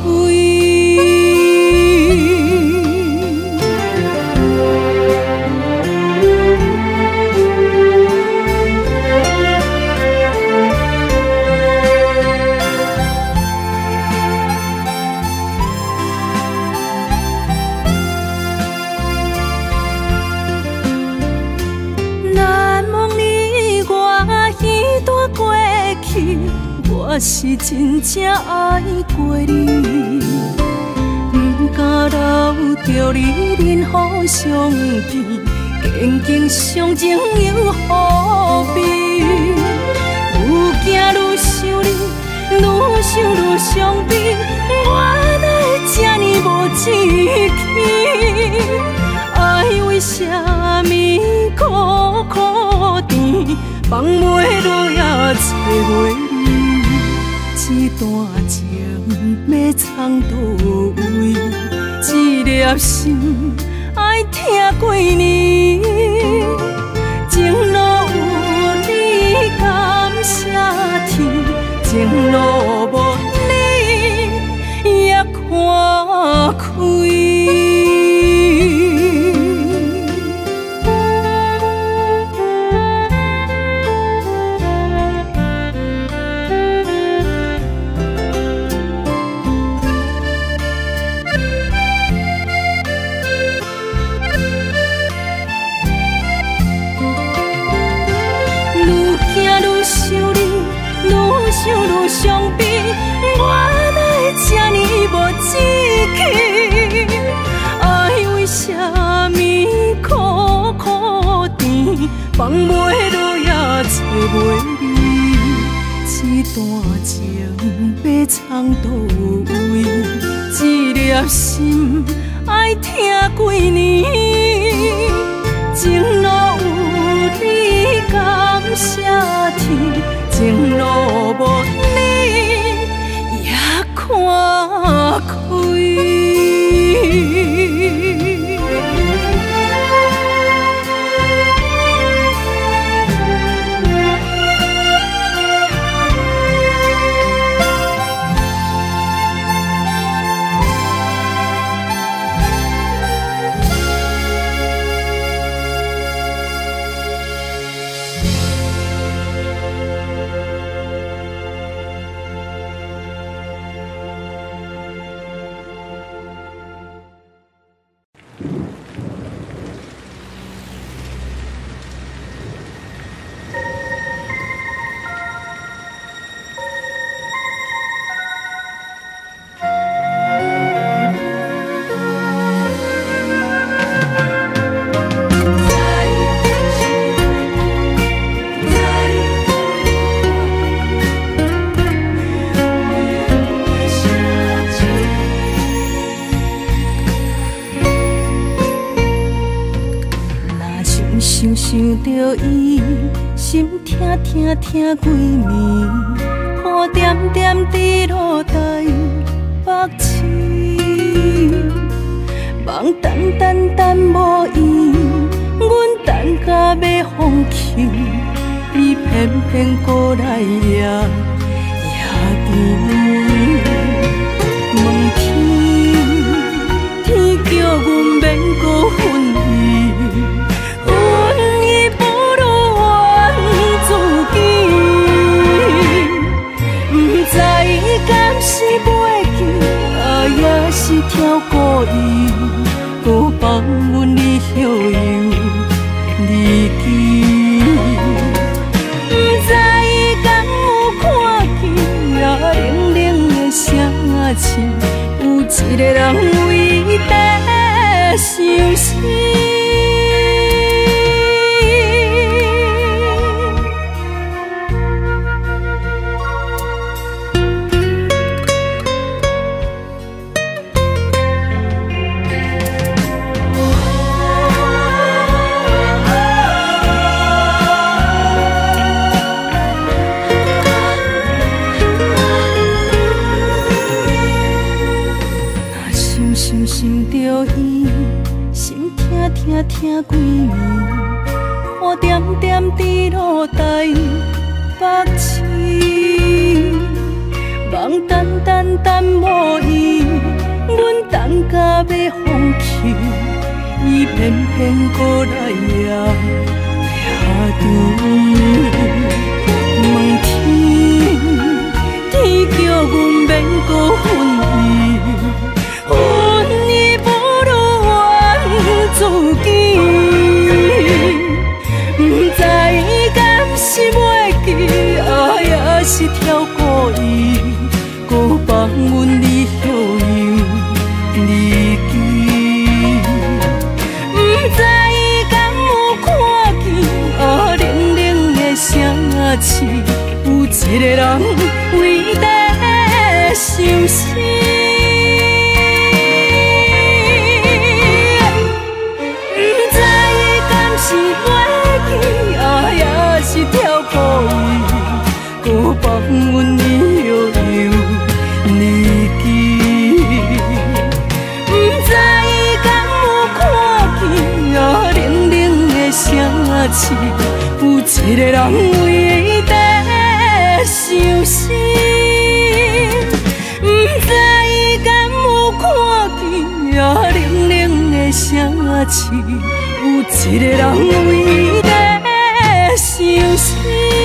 我是真正爱过你，不敢留着你，任何相片，坚经伤情又何必？愈行愈想你，愈想愈伤悲，我哪会这呢无志气？爱为啥物苦苦甜，放袂落也找袂你？这段情要藏倒位？一粒心爱听几年，情路有你感谢天，情路无你也看开。想愈伤悲，我哪会这呢无志气？爱为啥物苦苦甜，放袂落也找袂你？这段情要藏倒位？一粒心爱听几年，情路有你感谢天，情路无你也看开。 着伊，心痛痛痛规暝，雨点点伫落台北市，梦等等等无伊，阮等甲要放弃，伊偏偏过来也甜。问天，天叫阮免搁分离，阮已不如原自己。不知敢是袂记，也是超过伊，搁放阮离逍遥离奇。不知敢有看见，冷冷的声气，有一个人为在伤心。想着伊，心痛痛痛规暝，雨点点伫落台北市，梦等等等无伊，阮等甲要放弃，伊偏偏搁来也甜。问天，天叫阮免搁分离。阮已不如原自己，不知敢是袂记，也是超过伊，搁放阮离逍遥离奇。不知敢有看见，冷冷的声气，有一个人为在伤心。是超过伊，搁放阮离逍遥离奇。不知敢有看见，冷冷的声气，有一个人为在伤心。不知敢有看见，冷冷的声气，有一个人为在伤心。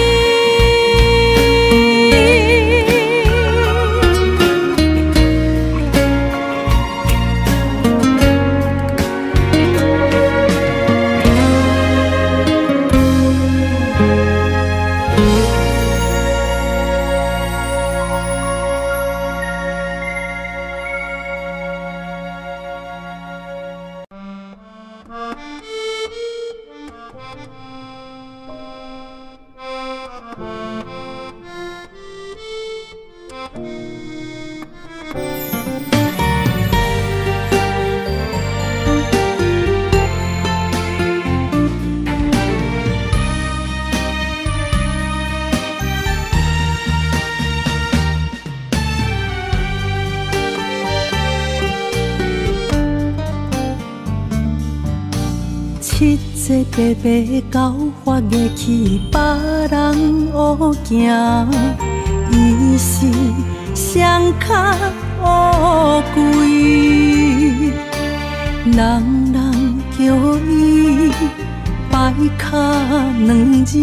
七节白白狗发的去别人乌行，伊是双脚乌龟，人人叫伊白脚两字，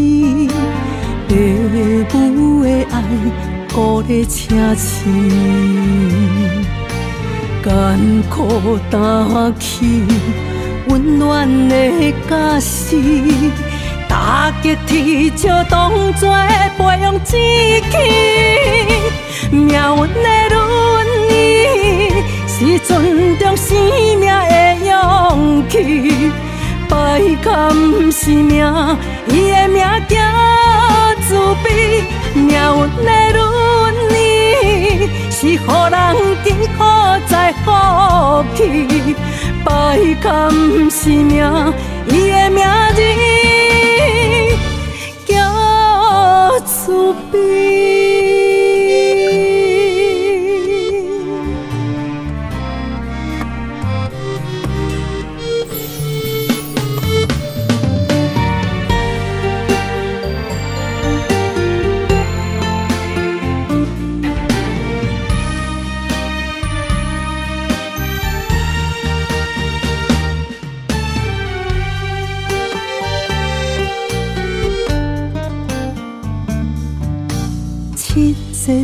爸母的爱顾咧请示，艰苦担起。温暖的假使，大吉天照当作培养志气。命运的轮椅，是尊重生命的勇气。拜甲不是命，伊的名叫自卑。命运的轮椅，是予人艰苦再福气。拜甲不是命，伊的名字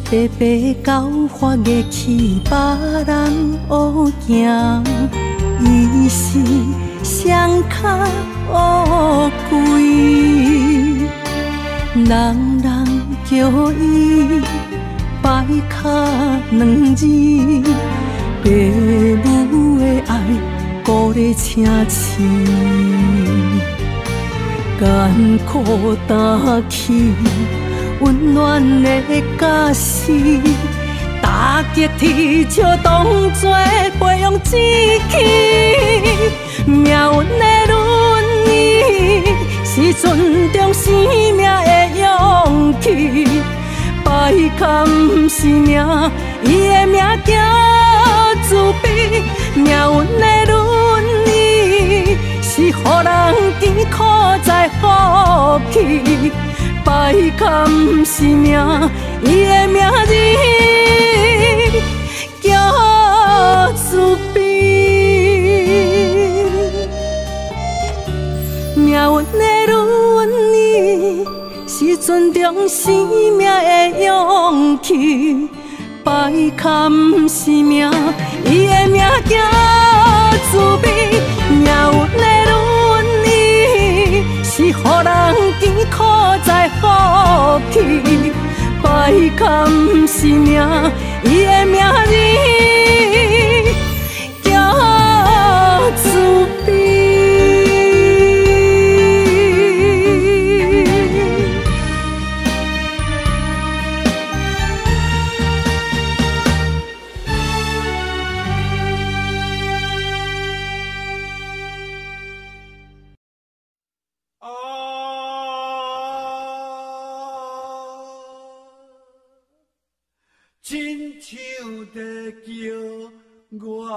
白白交发的去别人乌行，伊是双脚乌龟，人人叫伊摆脚两字，爸母的爱鼓励请示，艰苦担起温暖的家事，打击天笑当作培养志气，命运的轮椅是尊重生命的勇气，摆脚不是命，伊的命叫自卑，命运的轮椅是予人艰苦再福气。摆脚不是命，伊的名字叫自卑。命运的轮椅是尊重生命的勇气，摆脚不是命，伊的名叫自卑。命运的轮椅是予人艰苦再福气，摆脚不是命，伊的名字叫自卑。 亲像在叫我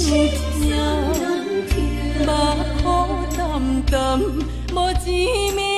无一面。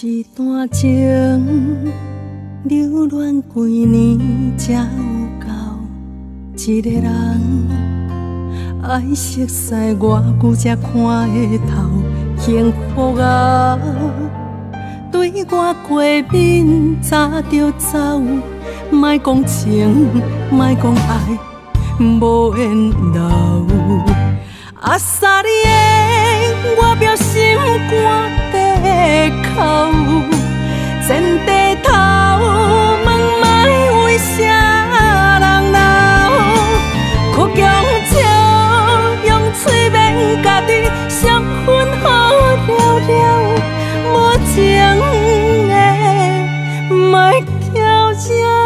一段情流恋几年才有够，一个人爱熟悉偌久才看会透，幸福啊！对我过敏早就走，莫讲情，莫讲爱，无缘留。啊，撒你的，我表心肝地哭，前地头问莫为啥人老，苦强笑，用嘴面家己双份好了了，无情的莫叫惹。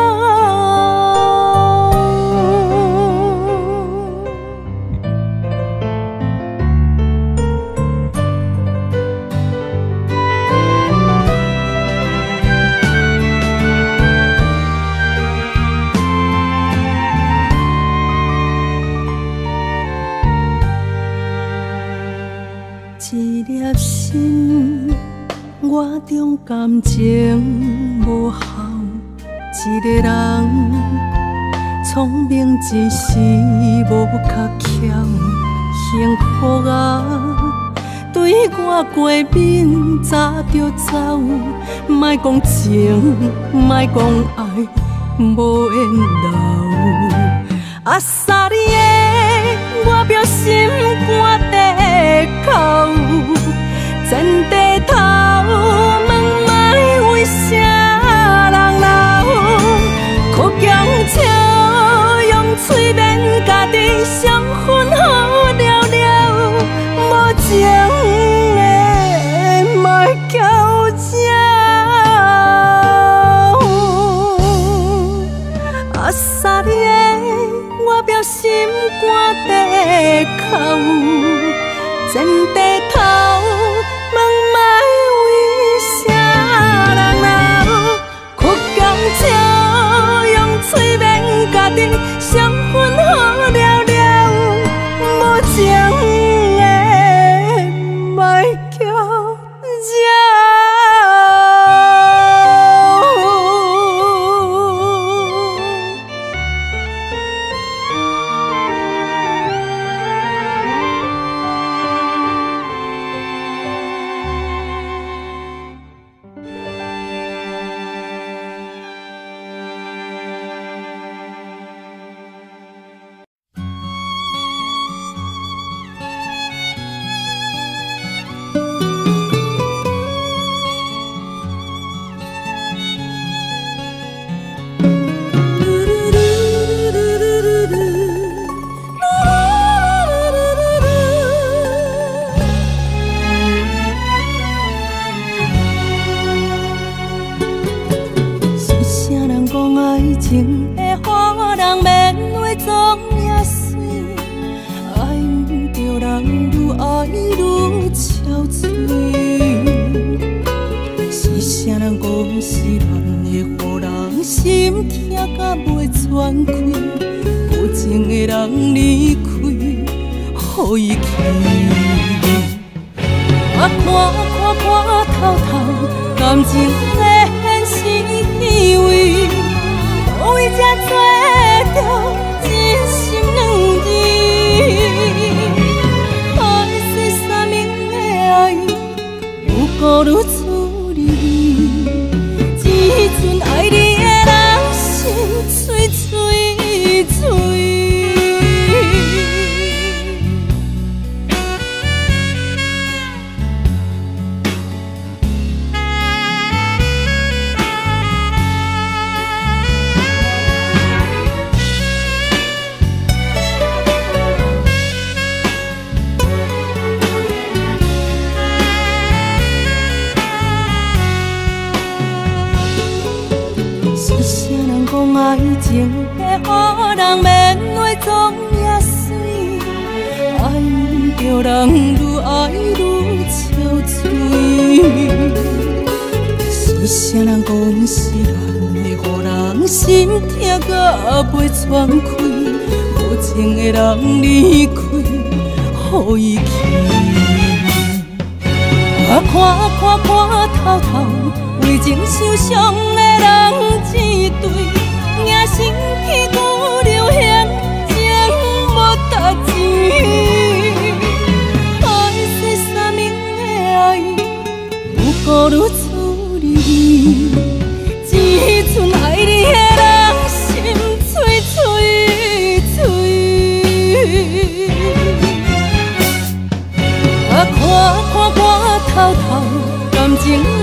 一粒心，我中感情无效，一个人聪明一时无较巧，幸福啊！对我过敏早就走，莫讲情，莫讲爱，无缘留。啊，撒你的，我表心肝地哭，前地头问莫为啥人老，苦强笑，用嘴面家己双份好了了，无情的莫叫惹。啊，撒你的，我表心肝地哭，前地头问莫为啥人老，苦强笑，用嘴面家己双份好了了，无情的莫叫惹。情会予人免话总也水，爱毋着人愈爱愈憔悴。是啥人讲失恋会予人心痛甲袂喘气？无情的人离开，予伊去。我看透透，感情的现实意味。为这做着真心两字，爱是三明的爱，有够愈滋味。只准爱你的人心碎碎碎。爱情会予人免话总也水，爱毋着人愈爱愈憔悴。是啥人讲失恋会予人心痛甲袂喘气？无情的人离开，予伊去。我看透透， 为情受伤的人一对，硬身去孤留乡情无值钱。爱惜三明的爱，有够如此离，只剩爱你的人心碎碎碎。看看我偷偷感情。